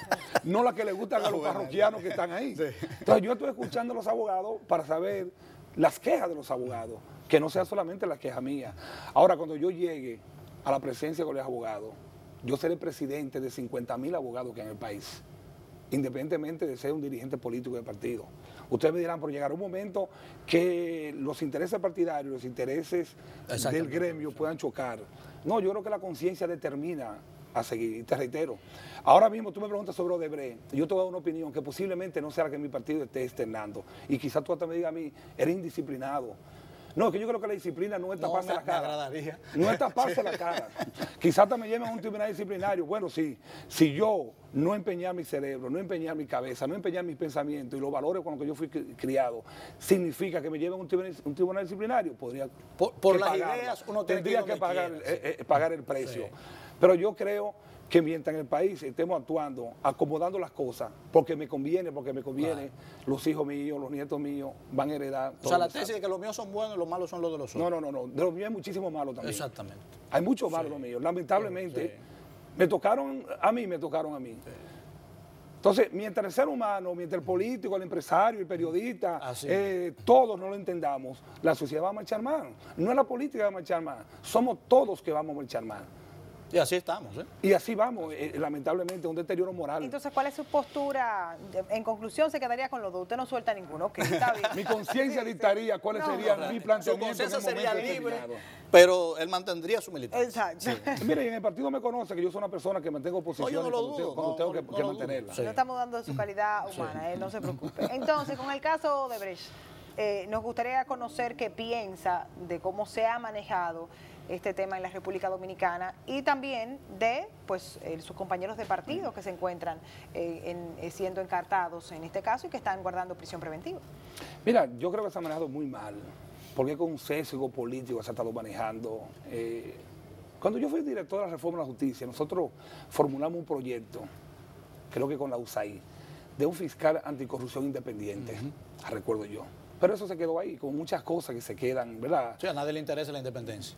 Speaker 3: no la que le gusta a los parroquianos que están ahí. Sí. Entonces yo estoy escuchando a los abogados para saber las quejas de los abogados, que no sea solamente las quejas mías. Ahora, cuando yo llegue a la presencia con los abogados, yo seré presidente de cincuenta mil abogados que hay en el país, independientemente de ser un dirigente político de partido. Ustedes me dirán, pero llegará un momento que los intereses partidarios, los intereses del gremio puedan chocar. No, yo creo que la conciencia determina a seguir. Y te reitero, ahora mismo tú me preguntas sobre Odebrecht, yo te voy a dar una opinión que posiblemente no sea la que mi partido esté externando. Y quizás tú hasta me digas a mí, eres indisciplinado. No, es que yo creo que la disciplina no es taparse no, la cara. No es taparse la cara. Quizás hasta me lleven a un tribunal disciplinario. Bueno, sí, si yo no empeñar mi cerebro, no empeñar mi cabeza, no empeñar mis pensamientos y los valores con los que yo fui criado, significa que me lleven a un tribunal, un tribunal disciplinario, podría
Speaker 1: Por, por las
Speaker 3: pagarlo. Ideas uno tendría que pagar, quiera, eh, eh, pagar el precio. Sí. Pero yo creo que mientras en el país estemos actuando, acomodando las cosas, porque me conviene, porque me conviene, claro. Los hijos míos, los nietos míos van a heredar.
Speaker 1: O sea, la tesis de que los míos son buenos y los malos son los de los otros.
Speaker 3: No, no, no, no. De los míos hay muchísimo malo también.
Speaker 1: Exactamente.
Speaker 3: Hay muchos malos sí. los míos. Lamentablemente, sí. me tocaron a mí, me tocaron a mí. Sí. Entonces, mientras el ser humano, mientras el político, el empresario, el periodista, eh, todos no lo entendamos, la sociedad va a marchar mal. No es la política que va a marchar mal, somos todos que vamos a marchar mal.
Speaker 1: Y así estamos, ¿eh?
Speaker 3: Y así vamos, eh, lamentablemente, un deterioro moral.
Speaker 2: Entonces, ¿cuál es su postura? En conclusión, se quedaría con los dos. Usted no suelta ninguno. Okay, está bien.
Speaker 3: Mi conciencia sí, dictaría sí. cuáles no, serían no, mis planteamientos.
Speaker 1: Su conciencia sería libre, pero él mantendría su militancia.
Speaker 2: Exacto.
Speaker 3: Sí. Mire, en el partido me conoce que yo soy una persona que mantengo posiciones no, no cuando, cuando no, tengo que, no, que mantenerlas.
Speaker 2: Sí. No estamos dando de su calidad humana, sí. eh, no se preocupe. Entonces, con el caso de Brecht, eh, nos gustaría conocer qué piensa de cómo se ha manejado este tema en la República Dominicana y también de pues eh, sus compañeros de partido que se encuentran eh, en, eh, siendo encartados en este caso y que están guardando prisión preventiva.
Speaker 3: Mira, yo creo que se ha manejado muy mal, porque con un sesgo político se ha estado manejando. Eh, cuando yo fui director de la Reforma de la Justicia, nosotros formulamos un proyecto, creo que con la U S A I, de un fiscal anticorrupción independiente, uh-huh. recuerdo yo. Pero eso se quedó ahí, con muchas cosas que se quedan, ¿verdad?
Speaker 1: Sí, a nadie le interesa la independencia.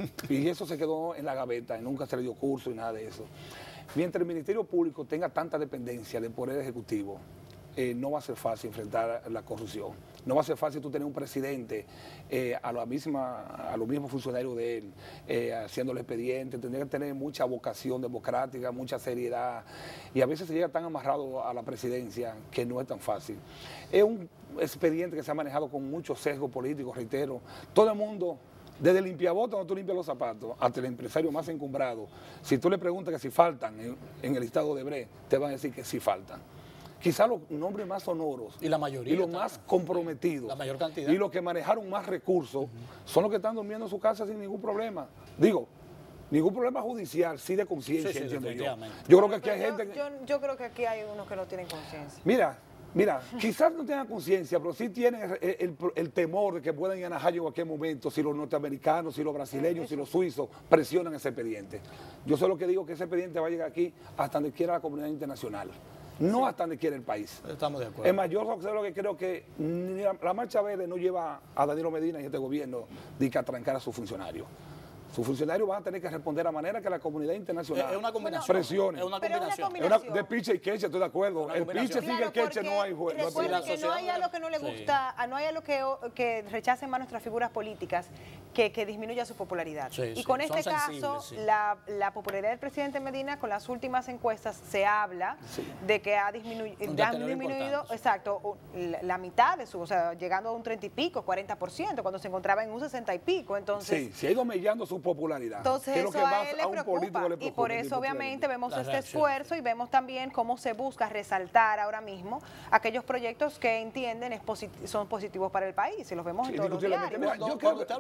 Speaker 3: Y eso se quedó en la gaveta, y nunca se le dio curso y nada de eso. Mientras el Ministerio Público tenga tanta dependencia del Poder Ejecutivo, eh, no va a ser fácil enfrentar la corrupción. No va a ser fácil tú tener un presidente eh, a, la misma, a los mismos funcionarios de él, eh, haciendo el expediente. Tendría que tener mucha vocación democrática, mucha seriedad. Y a veces se llega tan amarrado a la presidencia que no es tan fácil. Es un expediente que se ha manejado con mucho sesgo político, reitero. Todo el mundo, desde el limpiabotas, cuando tú limpias los zapatos, hasta el empresario más encumbrado, si tú le preguntas que si faltan en, en el estado de Brecht, te van a decir que sí faltan. Quizás los nombres más sonoros
Speaker 1: y la mayoría
Speaker 3: y los más comprometidos
Speaker 1: la mayor cantidad
Speaker 3: y los que manejaron más recursos uh-huh. son los que están durmiendo en su casa sin ningún problema. Digo, ningún problema judicial, sí de conciencia, sí, sí, entiendo yo. Yo creo que aquí hay
Speaker 2: yo,
Speaker 3: gente que...
Speaker 2: Yo, yo creo que aquí hay unos que no tienen conciencia.
Speaker 3: Mira, mira, quizás no tengan conciencia, pero sí tienen el, el, el temor de que puedan ir a Najayo en cualquier momento si los norteamericanos, si los brasileños, si los suizos presionan ese expediente. Yo solo que digo que ese expediente va a llegar aquí hasta donde quiera la comunidad internacional. No sí. hasta donde quiere el país.
Speaker 1: Estamos de acuerdo.
Speaker 3: Es más, yo lo que creo que la, la Marcha Verde no lleva a Danilo Medina y este gobierno de que a trancar a sus funcionarios. Sus funcionarios van a tener que responder a manera que la comunidad internacional
Speaker 1: es una combinación.
Speaker 3: presione.
Speaker 1: Es una combinación.
Speaker 3: Es una, de piche y queche, estoy de acuerdo.
Speaker 1: Una
Speaker 3: el piche sigue el queche, no hay juego.
Speaker 2: Recuerden que no hay algo que no le gusta, sí. no hay algo que, que rechacen más nuestras figuras políticas que, que disminuya su popularidad. Sí, y sí. con este caso, sí. la, la popularidad del presidente Medina, con las últimas encuestas, se habla sí. de que ha disminu ha disminuido, exacto, la, la mitad de su, o sea, llegando a un treinta y pico, cuarenta por ciento, cuando se encontraba en un sesenta y pico. Entonces,
Speaker 3: sí, se ha ido mellando su popularidad.
Speaker 2: Entonces que eso que a él le a preocupa le y por eso obviamente vemos este esfuerzo y vemos también cómo se busca resaltar ahora mismo aquellos proyectos que entienden es posit son positivos para el país y los vemos sí, en todos los diarios.
Speaker 1: Mira, yo cuando usted habla de sesgo,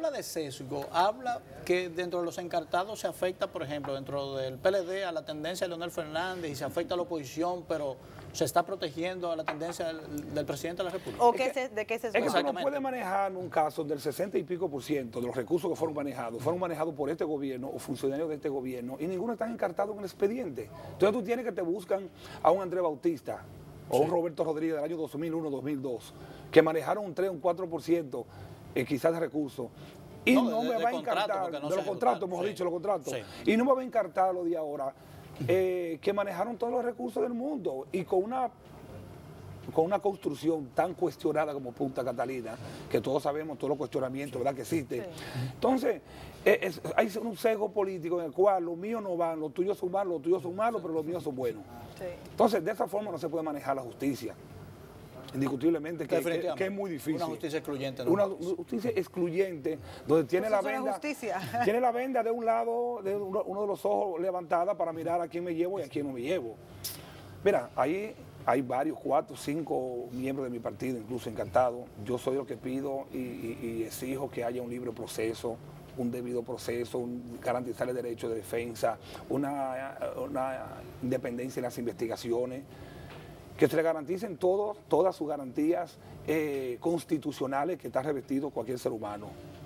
Speaker 1: riesgo habla que dentro de los encartados se afecta, por ejemplo, dentro del P L D a la tendencia de Leonel Fernández y se afecta a la oposición, pero se está protegiendo a la tendencia del, del presidente de la República.
Speaker 2: ¿O qué se, de qué se
Speaker 3: Es que tú no puedes manejar un caso del sesenta y pico por ciento de los recursos que fueron manejados, fueron manejados por este gobierno o funcionarios de este gobierno y ninguno está encartado en el expediente. Entonces tú tienes que te buscan a un Andrés Bautista o sí. un Roberto Rodríguez del año dos mil uno, dos mil dos, que manejaron un tres, un cuatro por ciento eh, quizás de recursos. Y no, no de, me de va a encartar, no de los contratos, hemos sí. dicho, los contratos, sí. y no me va a encartar lo de ahora, eh, que manejaron todos los recursos del mundo y con una, con una construcción tan cuestionada como Punta Catalina, que todos sabemos todos los cuestionamientos, ¿verdad?, que existen. Sí. Entonces, eh, es, hay un sesgo político en el cual los míos no van, los tuyos son malos, los tuyos son malos, pero los míos son buenos. Sí. Entonces, de esa forma no se puede manejar la justicia. Indiscutiblemente que, que, que es muy difícil.
Speaker 1: Una justicia excluyente. ¿No?
Speaker 3: Una justicia excluyente, donde tiene la venda, tiene la venda de un lado, de uno, uno de los ojos levantada para mirar a quién me llevo y a quién no me llevo. Mira, ahí hay varios, cuatro, cinco miembros de mi partido, incluso encantados. Yo soy lo que pido y, y, y exijo que haya un libre proceso, un debido proceso, un, garantizar el derecho de defensa, una, una independencia en las investigaciones, que se le garanticen todo, todas sus garantías eh, constitucionales que está revestido cualquier ser humano.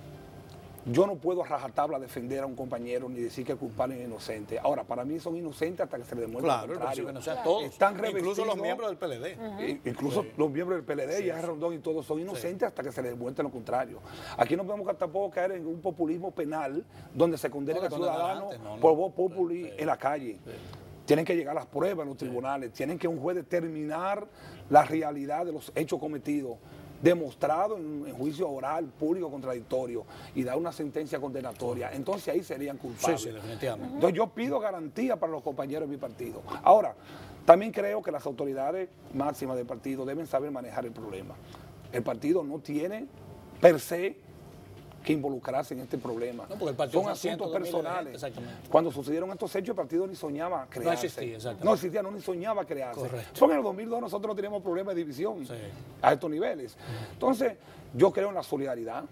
Speaker 3: Yo no puedo a rajatabla defender a un compañero ni decir que es culpable ni inocente. Ahora, para mí son inocentes hasta que se le demuestre
Speaker 1: claro,
Speaker 3: lo contrario.
Speaker 1: Que no sea todos,
Speaker 3: están
Speaker 1: incluso los miembros del P L D.
Speaker 3: Uh-huh. Incluso sí. los miembros del P L D, sí, y sí. Rondón y todos son inocentes sí. hasta que se le demuestre lo contrario. Aquí no podemos tampoco caer en un populismo penal donde se condena no, a ciudadanos no, no, por voz populi sí. en la calle. Sí. Tienen que llegar las pruebas en los tribunales, sí. tienen que un juez determinar la realidad de los hechos cometidos, demostrado en, en juicio oral, público, contradictorio, y dar una sentencia condenatoria. Entonces ahí serían culpables.
Speaker 1: Sí, sí, definitivamente.
Speaker 3: Entonces yo pido garantía para los compañeros de mi partido. Ahora, también creo que las autoridades máximas del partido deben saber manejar el problema. El partido no tiene per se que involucrarse en este problema.
Speaker 1: No,
Speaker 3: son asuntos personales. Gente, Cuando sucedieron estos hechos, el partido ni soñaba crearse.
Speaker 1: No existía, exactamente.
Speaker 3: No existía, no ni soñaba crearse.
Speaker 1: Correcto.
Speaker 3: Porque en el dos mil dos nosotros no teníamos problemas de división sí. a estos niveles. Entonces, yo creo en la solidaridad.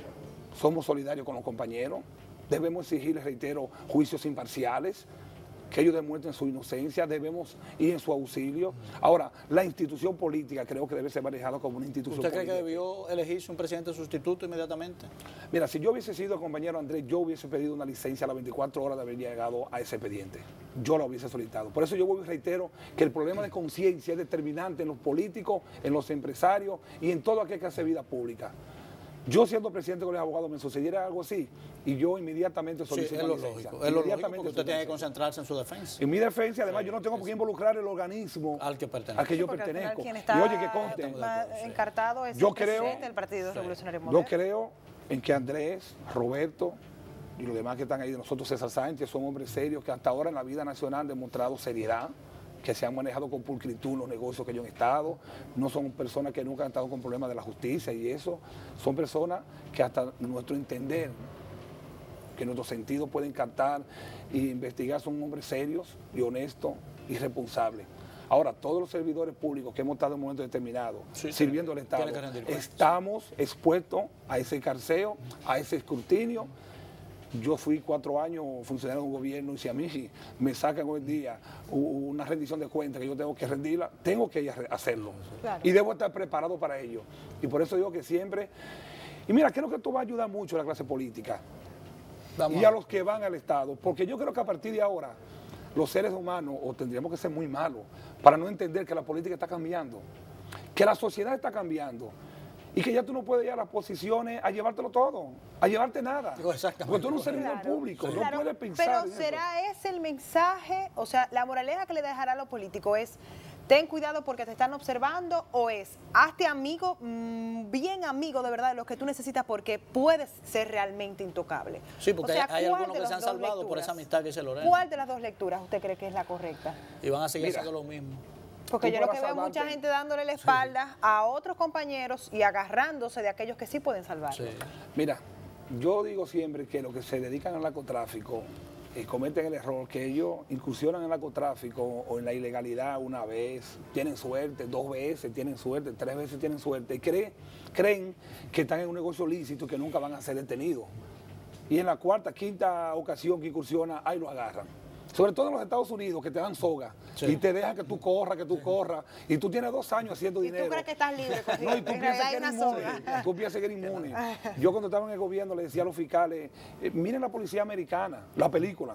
Speaker 3: Somos solidarios con los compañeros. Debemos exigirles, reitero, juicios imparciales, que ellos demuestren su inocencia, debemos ir en su auxilio. Ahora, la institución política creo que debe ser manejada como una institución
Speaker 1: política.
Speaker 3: política.
Speaker 1: ¿Usted cree que debió elegirse un presidente sustituto inmediatamente?
Speaker 3: Mira, si yo hubiese sido el compañero Andrés, yo hubiese pedido una licencia a las veinticuatro horas de haber llegado a ese expediente. Yo la hubiese solicitado. Por eso yo vuelvo y reitero que el problema de conciencia es determinante en los políticos, en los empresarios y en todo aquel que hace vida pública. Yo siendo presidente con los abogados me sucediera algo así y yo inmediatamente solicito
Speaker 1: sí, es lo licencia. Lógico, es lo lógico porque usted tiene que concentrarse en su defensa.
Speaker 3: En mi defensa, además, sí, yo no tengo por qué involucrar el organismo
Speaker 1: al que pertenezco.
Speaker 3: Al que
Speaker 2: sí,
Speaker 3: yo pertenezco.
Speaker 2: Quien está
Speaker 3: y oye, que conste.
Speaker 2: encartado es
Speaker 3: yo
Speaker 2: el
Speaker 3: creo,
Speaker 2: presidente del Partido sí. Revolucionario
Speaker 3: Yo
Speaker 2: Moderno.
Speaker 3: creo en que Andrés, Roberto y los demás que están ahí de nosotros, César Sánchez, son hombres serios que hasta ahora en la vida nacional han demostrado seriedad, que se han manejado con pulcritud los negocios que ellos han estado, no son personas que nunca han estado con problemas de la justicia y eso, son personas que hasta nuestro entender, que nuestro sentido pueden captar e investigar, son hombres serios y honestos y responsables. Ahora, todos los servidores públicos que hemos estado en un momento determinado, sí, sirviendo al Estado, estamos expuestos a ese carceo, a ese escrutinio. Yo fui cuatro años funcionario de un gobierno y si a mí me sacan hoy día una rendición de cuentas que yo tengo que rendirla, tengo que ir a hacerlo. Claro. Y debo estar preparado para ello. Y por eso digo que siempre... Y mira, creo que esto va a ayudar mucho a la clase política Vamos. y a los que van al Estado, porque yo creo que a partir de ahora los seres humanos, o tendríamos que ser muy malos, para no entender que la política está cambiando, que la sociedad está cambiando. Y que ya tú no puedes ir a las posiciones a llevártelo todo, a llevarte nada.
Speaker 1: Exactamente.
Speaker 3: Porque tú eres un servidor
Speaker 2: claro,
Speaker 3: público,
Speaker 2: sí.
Speaker 3: no
Speaker 2: claro,
Speaker 3: puedes pensar.
Speaker 2: Pero ¿será ese el mensaje? O sea, la moraleja que le dejará a los políticos es, ten cuidado porque te están observando, o es, hazte amigo, mmm, bien amigo de verdad de los que tú necesitas porque puedes ser realmente intocable.
Speaker 1: Sí, porque
Speaker 2: o sea,
Speaker 1: hay, hay algunos que se han salvado lecturas, por esa amistad que se Lorena.
Speaker 2: ¿Cuál de las dos lecturas usted cree que es la correcta?
Speaker 1: Y van a seguir
Speaker 3: Mira,
Speaker 1: haciendo lo mismo.
Speaker 2: Porque yo lo que veo es mucha gente dándole la espalda sí. a otros compañeros y agarrándose de aquellos que sí pueden salvar.
Speaker 3: Sí. Mira, yo digo siempre que los que se dedican al narcotráfico eh, cometen el error que ellos incursionan en el narcotráfico o en la ilegalidad una vez, tienen suerte, dos veces tienen suerte, tres veces tienen suerte y creen, creen que están en un negocio lícito y que nunca van a ser detenidos. y en la cuarta, quinta ocasión que incursiona, ahí lo agarran. Sobre todo en los Estados Unidos, que te dan soga sí. y te dejan que tú corras, que tú sí. corras, y tú tienes dos años haciendo
Speaker 2: ¿Y
Speaker 3: dinero.
Speaker 2: ¿Y tú crees que estás libre?
Speaker 3: No, y tú piensas que eres inmune. Tú piensas que eres inmune. Yo cuando estaba en el gobierno le decía a los fiscales, eh, miren la policía americana, la película.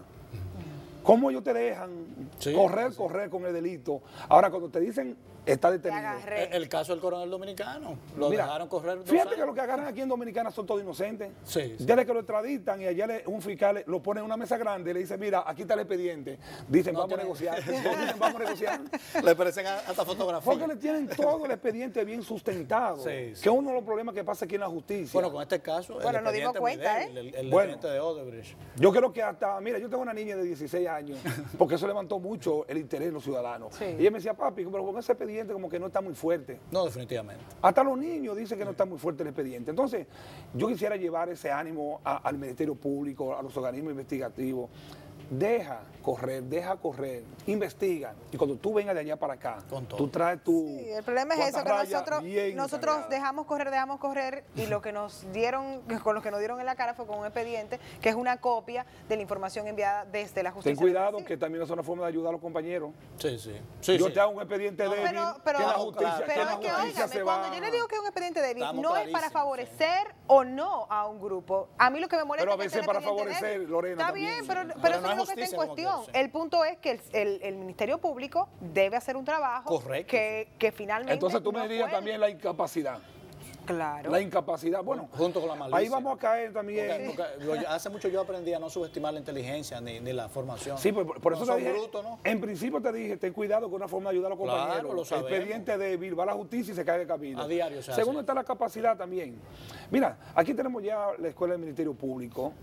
Speaker 3: ¿Cómo ellos te dejan sí, correr, sí. correr con el delito? Ahora, cuando te dicen, está detenido.
Speaker 1: El, el caso del coronel dominicano, lo Mira, dejaron correr dos
Speaker 3: Fíjate
Speaker 1: años.
Speaker 3: que los que agarran aquí en Dominicana son todos inocentes.
Speaker 1: Sí, sí.
Speaker 3: Desde que lo extraditan y allá le, un fiscal lo pone en una mesa grande y le dice, mira, aquí está el expediente. Dicen, no vamos tiene... a negociar. Dicen, vamos a negociar.
Speaker 1: Le parecen hasta fotografías.
Speaker 3: Porque le tienen todo el expediente bien sustentado. Sí, sí. Que es uno de los problemas que pasa aquí en la justicia.
Speaker 1: Bueno, con este caso,
Speaker 2: bueno, nos dimos cuenta,
Speaker 1: débil,
Speaker 2: ¿eh?
Speaker 1: El, el
Speaker 3: bueno,
Speaker 1: de Odebrecht.
Speaker 3: Yo creo que hasta, mira, yo tengo una niña de dieciséis años, porque eso levantó mucho el interés de los ciudadanos. Sí. Y ella me decía, papi, pero con ese expediente como que no está muy fuerte.
Speaker 1: No, definitivamente.
Speaker 3: Hasta los niños dicen que no está muy fuerte el expediente. Entonces, yo quisiera llevar ese ánimo a, al Ministerio Público, a los organismos investigativos. Deja correr, deja correr, investiga. Y cuando tú vengas de allá para acá, tú traes tu...
Speaker 2: Sí, el problema es eso, que nosotros, nosotros dejamos correr, dejamos correr, y lo que nos dieron, con lo que nos dieron en la cara fue con un expediente, que es una copia de la información enviada desde la justicia.
Speaker 3: Ten cuidado, que también es una forma de ayudar a los compañeros.
Speaker 1: Sí, sí. sí
Speaker 3: yo
Speaker 1: sí.
Speaker 3: te hago un expediente no, débil,
Speaker 2: pero, pero,
Speaker 3: que la justicia,
Speaker 2: pero
Speaker 3: que la
Speaker 2: es que,
Speaker 3: justicia
Speaker 2: óigame,
Speaker 3: se
Speaker 2: cuando
Speaker 3: va...
Speaker 2: yo le digo que es un expediente débil,
Speaker 1: Estamos
Speaker 2: no es para favorecer
Speaker 1: sí.
Speaker 2: o no a un grupo. A mí lo que me molesta
Speaker 3: pero a veces
Speaker 2: es
Speaker 3: para favorecer,
Speaker 2: débil.
Speaker 3: Lorena,
Speaker 2: Está
Speaker 3: también.
Speaker 2: bien, pero, pero,
Speaker 1: pero
Speaker 2: eso
Speaker 1: no
Speaker 2: es
Speaker 1: es
Speaker 2: lo que está en cuestión.
Speaker 1: Sí.
Speaker 2: El punto es que el, el, el Ministerio Público debe hacer un trabajo
Speaker 1: correcto
Speaker 2: que, que finalmente
Speaker 3: Entonces tú me
Speaker 2: no
Speaker 3: dirías
Speaker 2: puede.
Speaker 3: también la incapacidad.
Speaker 2: Claro.
Speaker 3: La incapacidad, bueno,
Speaker 1: junto con la malicia.
Speaker 3: Ahí vamos a caer también.
Speaker 1: Porque, porque hace mucho yo aprendí a no subestimar la inteligencia ni, ni la formación.
Speaker 3: Sí, por, por eso
Speaker 1: no
Speaker 3: te dije,
Speaker 1: brutos, ¿no?
Speaker 3: En principio te dije, ten cuidado con una forma de ayudar a los
Speaker 1: claro,
Speaker 3: compañeros.
Speaker 1: Lo sabemos.
Speaker 3: Expediente débil, va a la justicia y se cae de camino.
Speaker 1: A diario se
Speaker 3: Segundo
Speaker 1: hace.
Speaker 3: está la capacidad también. Mira, aquí tenemos ya la Escuela del Ministerio Público,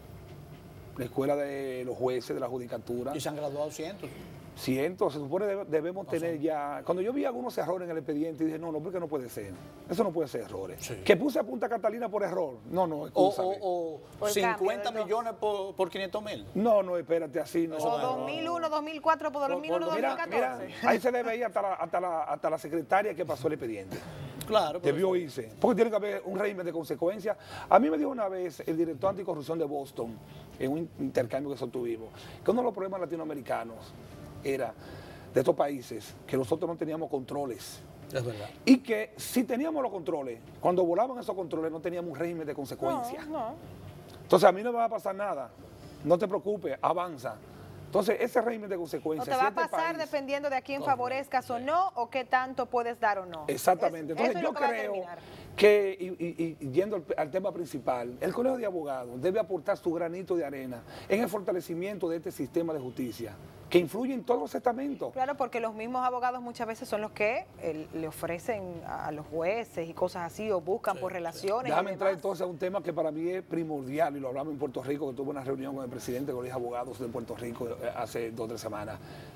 Speaker 3: la Escuela de los Jueces, de la Judicatura.
Speaker 1: Y se han graduado cientos.
Speaker 3: Cientos, se supone que debemos no tener son. ya... Cuando yo vi algunos errores en el expediente, dije, no, no, porque no puede ser. Eso no puede ser errores. Sí. Que puse a Punta Catalina por error. No, no,
Speaker 1: excúsame. O, o, o cincuenta millones por, por quinientos mil.
Speaker 3: No, no, espérate, así no.
Speaker 2: O dos mil uno, dos mil cuatro, por dos mil uno, dos mil catorce. Mira,
Speaker 3: mira, ahí se debe ir hasta la, hasta, la, hasta la secretaria que pasó el expediente.
Speaker 1: Claro.
Speaker 3: Debió irse. Porque tiene que haber un régimen de consecuencias. A mí me dijo una vez el director anticorrupción de Boston, en un intercambio que sostuvimos, que uno de los problemas latinoamericanos era de estos países que nosotros no teníamos controles.
Speaker 1: Es verdad.
Speaker 3: Y que si teníamos los controles, cuando volaban esos controles no teníamos un régimen de consecuencias.
Speaker 2: No, no.
Speaker 3: Entonces a mí no me va a pasar nada. No te preocupes, avanza. Entonces, ese régimen de consecuencias...
Speaker 2: No te va a pasar país, dependiendo de a quién favorezcas o no, o qué tanto puedes dar o no.
Speaker 3: Exactamente.
Speaker 2: Es,
Speaker 3: Entonces, yo creo que, y, y, y yendo al, al tema principal, el Colegio de Abogados debe aportar su granito de arena en el fortalecimiento de este sistema de justicia, que influye en todos los estamentos.
Speaker 2: Claro, porque los mismos abogados muchas veces son los que el, le ofrecen a los jueces y cosas así, o buscan sí, por relaciones.
Speaker 3: Sí. Déjame entrar entonces a un tema que para mí es primordial, y lo hablamos en Puerto Rico, que tuve una reunión con el presidente del Colegio de Abogados de Puerto Rico hace dos o tres semanas,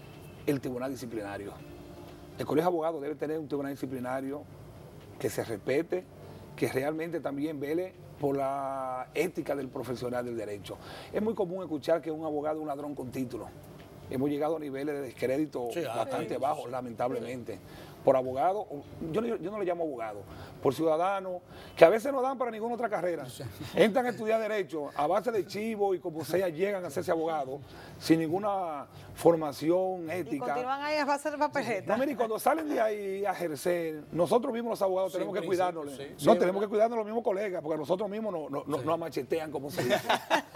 Speaker 3: el tribunal disciplinario. El Colegio de Abogados debe tener un tribunal disciplinario que se respete, que realmente también vele por la ética del profesional del derecho. Es muy común escuchar que un abogado es un ladrón con título. Hemos llegado a niveles de descrédito sí, bastante sí, bajos, sí. lamentablemente. Por abogado, yo, yo no le llamo abogado, por ciudadano, que a veces no dan para ninguna otra carrera. Sí. Entran a estudiar Derecho a base de chivo y como sea llegan a hacerse abogados sin ninguna formación ética. Y
Speaker 2: continúan ahí a base de papeleta.
Speaker 3: No, mire, cuando salen de ahí a ejercer, nosotros mismos los abogados sí, tenemos que cuidarnos. Sí, sí, no, sí, tenemos que cuidarnos los mismos colegas, porque a nosotros mismos nos no, no, sí. no machetean, como se dice.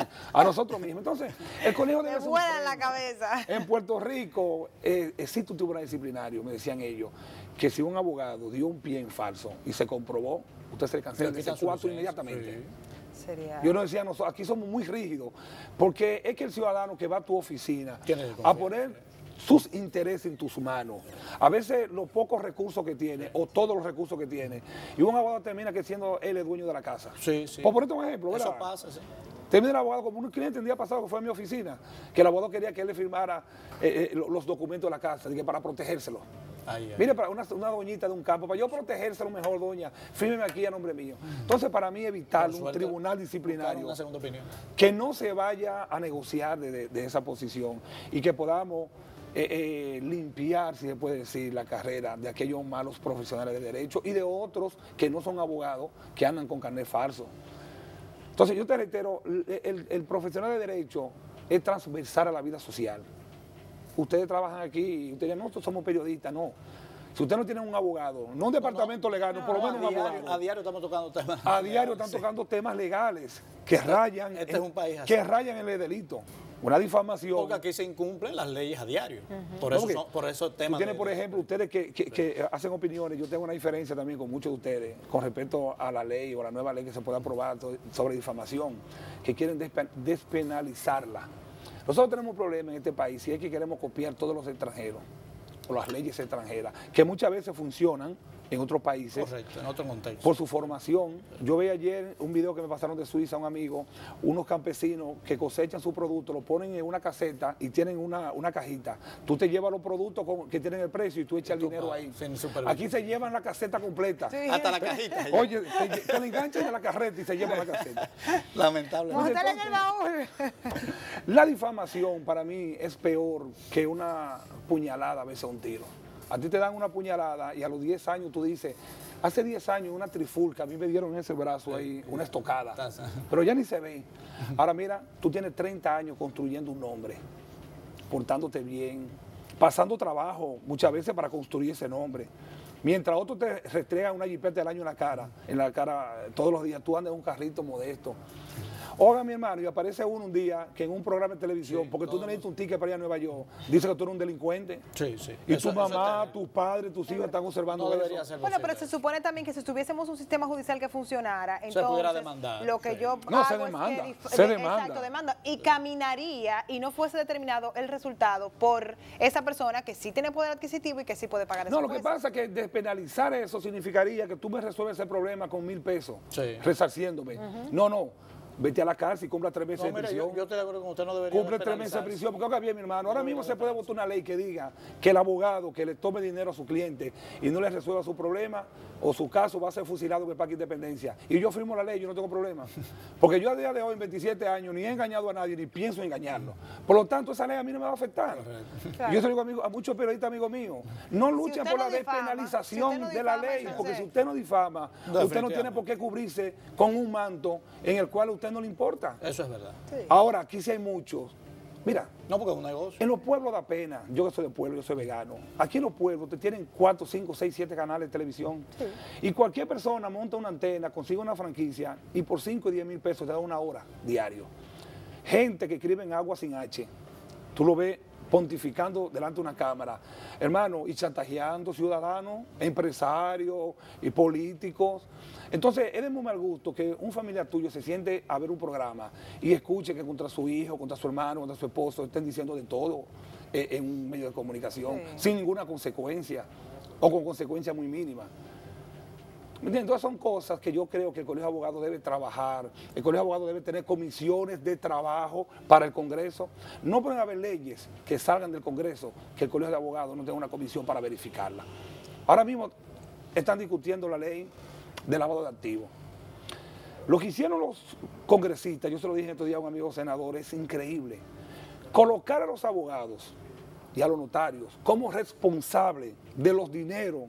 Speaker 3: A nosotros mismos. Entonces, el colegio debe ser...
Speaker 2: en la cabeza.
Speaker 3: En Puerto Rico eh, existe un tribunal disciplinario, me decían ellos, que si un abogado dio un pie en falso y se comprobó, usted se le cancela de ese cuatro inmediatamente.
Speaker 2: Sí. Sería...
Speaker 3: Yo no decía, nosotros, aquí somos muy rígidos, porque es que el ciudadano que va a tu oficina a poner sus intereses en tus manos, a veces los pocos recursos que tiene, o todos los recursos que tiene, y un abogado termina que siendo él el dueño de la casa.
Speaker 1: Sí, sí.
Speaker 3: Por ponerte un ejemplo, ¿verdad?
Speaker 1: Eso pasa, sí.
Speaker 3: Termina el abogado como un cliente el día pasado que fue a mi oficina, que el abogado quería que él le firmara eh, eh, los documentos de la casa, que para protegérselo. Ay, ay. Mire, para una, una doñita de un campo, para yo protegérselo mejor, doña, fírmeme aquí a nombre mío. Entonces, para mí evitar un tribunal disciplinario
Speaker 1: una segunda opinión.
Speaker 3: Que no se vaya a negociar de, de, de esa posición y que podamos eh, eh, limpiar, si se puede decir, la carrera de aquellos malos profesionales de derecho y de otros que no son abogados, que andan con carnet falso. Entonces yo te reitero, el, el, el profesional de derecho es transversal a la vida social. Ustedes trabajan aquí y ustedes dicen, nosotros somos periodistas, no. Si usted no tiene un abogado, no un departamento legal, no, por lo menos un abogado.
Speaker 1: A diario estamos tocando temas.
Speaker 3: A diario están tocando temas legales que rayan,
Speaker 1: este es un país así.
Speaker 3: que rayan en el delito. Una difamación.
Speaker 1: Porque aquí se incumplen las leyes a diario. Uh-huh. Por eso, son, por esos temas.
Speaker 3: Tiene, por ejemplo, ustedes que, que, que hacen opiniones, yo tengo una diferencia también con muchos de ustedes con respecto a la ley o a la nueva ley que se puede aprobar sobre difamación, que quieren despenalizarla. Nosotros tenemos un problema en este país y es que queremos copiar todos los extranjeros o las leyes extranjeras, que muchas veces funcionan en otros países.
Speaker 1: Correcto, en otro contexto.
Speaker 3: Por su formación. Yo vi ayer un video que me pasaron de Suiza, un amigo, unos campesinos que cosechan su producto, lo ponen en una caseta y tienen una, una cajita. Tú te llevas los productos con, que tienen el precio y tú echas el dinero ahí. Aquí se llevan la caseta completa.
Speaker 1: Sí. Hasta la cajita.
Speaker 3: Oye, te, te la enganchan en la carreta y se llevan la caseta.
Speaker 1: Lamentablemente.
Speaker 2: Entonces, en el baúl.
Speaker 3: La difamación para mí es peor que una puñalada, a veces un tiro. A ti te dan una puñalada y a los diez años tú dices, hace diez años una trifulca, a mí me dieron en ese brazo ahí, una estocada, pero ya ni se ve. Ahora mira, tú tienes treinta años construyendo un nombre, portándote bien, pasando trabajo muchas veces para construir ese nombre. Mientras otros te restregan una jipeta del año en la cara, en la cara todos los días, tú andas en un carrito modesto. Oiga, mi hermano, y aparece uno un día que en un programa de televisión, sí, porque tú no necesitas un ticket para ir a Nueva York, dice que tú eres un delincuente.
Speaker 1: Sí, sí.
Speaker 3: Y eso, tu mamá, tus padres, tus hijos están observando
Speaker 1: no
Speaker 3: eso.
Speaker 2: Bueno, pero se supone también que si tuviésemos un sistema judicial que funcionara, entonces
Speaker 1: se pudiera demandar,
Speaker 2: lo que
Speaker 1: sí.
Speaker 2: yo
Speaker 3: no,
Speaker 2: hago
Speaker 3: se demanda,
Speaker 2: es que,
Speaker 3: se
Speaker 2: de,
Speaker 3: demanda.
Speaker 2: Exacto, demanda. Y caminaría y no fuese determinado el resultado por esa persona que sí tiene poder adquisitivo y que sí puede pagar ese
Speaker 3: No, lo que
Speaker 2: impuesto.
Speaker 3: pasa es que despenalizar eso significaría que tú me resuelves ese problema con mil pesos,
Speaker 1: sí,
Speaker 3: resarciéndome. Uh-huh. No, no. Vete a la cárcel y compra tres meses
Speaker 1: no, mira,
Speaker 3: de prisión.
Speaker 1: Yo, yo estoy de acuerdo con usted, no debería
Speaker 3: Cumple tres meses de prisión, porque oiga bien, mi hermano, ahora mismo se puede votar una ley que diga que el abogado que le tome dinero a su cliente y no le resuelva su problema o su caso va a ser fusilado en el Parque Independencia. Y yo firmo la ley, yo no tengo problema. Porque yo a día de hoy, en veintisiete años, ni he engañado a nadie, ni pienso engañarlo. Por lo tanto, esa ley a mí no me va a afectar. Claro. Yo se lo digo amigo, a muchos periodistas amigos míos, no luchen si por la no despenalización si no de la ley, porque si usted no difama, no, usted no tiene por qué cubrirse con un manto en el cual a usted no le importa.
Speaker 1: Eso es verdad.
Speaker 3: Sí. Ahora, aquí sí hay muchos. Mira,
Speaker 1: no, porque es un negocio.
Speaker 3: En los pueblos da pena. Yo que soy de pueblo, yo soy vegano. Aquí en los pueblos te tienen cuatro, cinco, seis, siete canales de televisión. Sí. Y cualquier persona monta una antena, consigue una franquicia y por cinco y diez mil pesos te da una hora diario. Gente que escribe en agua sin H. Tú lo ves pontificando delante de una cámara, hermano, y chantajeando ciudadanos, empresarios y políticos. Entonces, es de muy mal gusto que un familiar tuyo se siente a ver un programa y escuche que contra su hijo, contra su hermano, contra su esposo estén diciendo de todo eh, en un medio de comunicación, sí, sin ninguna consecuencia o con consecuencias muy mínimas. Entonces son cosas que yo creo que el Colegio de Abogados debe trabajar. El Colegio de Abogados debe tener comisiones de trabajo para el Congreso. No pueden haber leyes que salgan del Congreso que el Colegio de Abogados no tenga una comisión para verificarla. Ahora mismo están discutiendo la ley de lavado de activos. Lo que hicieron los congresistas, yo se lo dije estos días a un amigo senador, es increíble. Colocar a los abogados y a los notarios como responsables de los dineros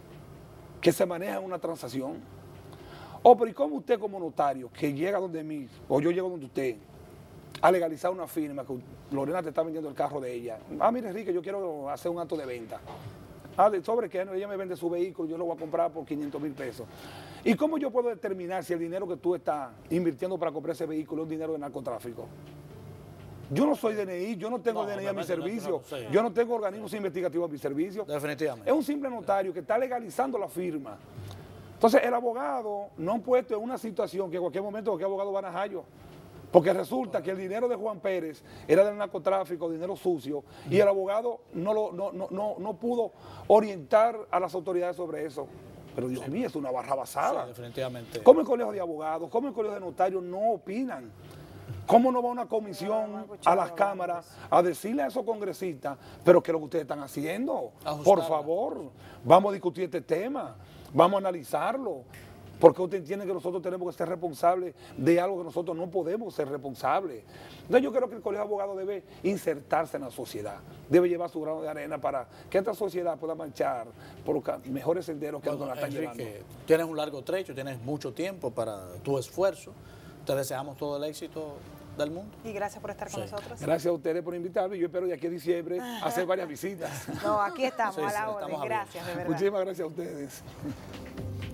Speaker 3: que se maneja en una transacción. Oh, pero ¿y cómo usted como notario, que llega donde mí, o yo llego donde usted, a legalizar una firma, que Lorena te está vendiendo el carro de ella? Ah, mire, Enrique, yo quiero hacer un acto de venta. Ah, ¿sobre qué? Ella me vende su vehículo, yo lo voy a comprar por quinientos mil pesos. ¿Y cómo yo puedo determinar si el dinero que tú estás invirtiendo para comprar ese vehículo es un dinero de narcotráfico? Yo no soy D N I, yo no tengo no, D N I a mi servicio, no, no, no, yo no tengo organismos investigativos a mi servicio.
Speaker 1: Definitivamente.
Speaker 3: Es un simple notario que está legalizando la firma. Entonces, el abogado no ha puesto en una situación que en cualquier momento cualquier abogado va a najallo. Porque resulta que el dinero de Juan Pérez era del narcotráfico, dinero sucio, y el abogado no, lo, no, no, no, no pudo orientar a las autoridades sobre eso. Pero Dios mío, es una barra basada.
Speaker 1: Sí, definitivamente.
Speaker 3: ¿Cómo el colegio de abogados, cómo el colegio de notarios no opinan? ¿Cómo no va una comisión a las cámaras a decirle a esos congresistas, pero qué es lo que ustedes están haciendo? Por favor, vamos a discutir este tema, vamos a analizarlo. Porque usted entiende que nosotros tenemos que ser responsables de algo que nosotros no podemos ser responsables. Entonces yo creo que el Colegio de Abogados debe insertarse en la sociedad, debe llevar su grano de arena para que esta sociedad pueda marchar por los mejores senderos que
Speaker 1: bueno,
Speaker 3: nos la están
Speaker 1: Enrique,
Speaker 3: llevando.
Speaker 1: Tienes un largo trecho, tienes mucho tiempo para tu esfuerzo. Te deseamos todo el éxito del mundo.
Speaker 2: Y gracias por estar con sí. nosotros.
Speaker 3: Gracias a ustedes por invitarme. Yo espero de aquí a diciembre hacer varias visitas.
Speaker 2: No, aquí estamos, sí, a la
Speaker 1: sí,
Speaker 2: orden. Gracias, de verdad.
Speaker 3: Muchísimas gracias a ustedes.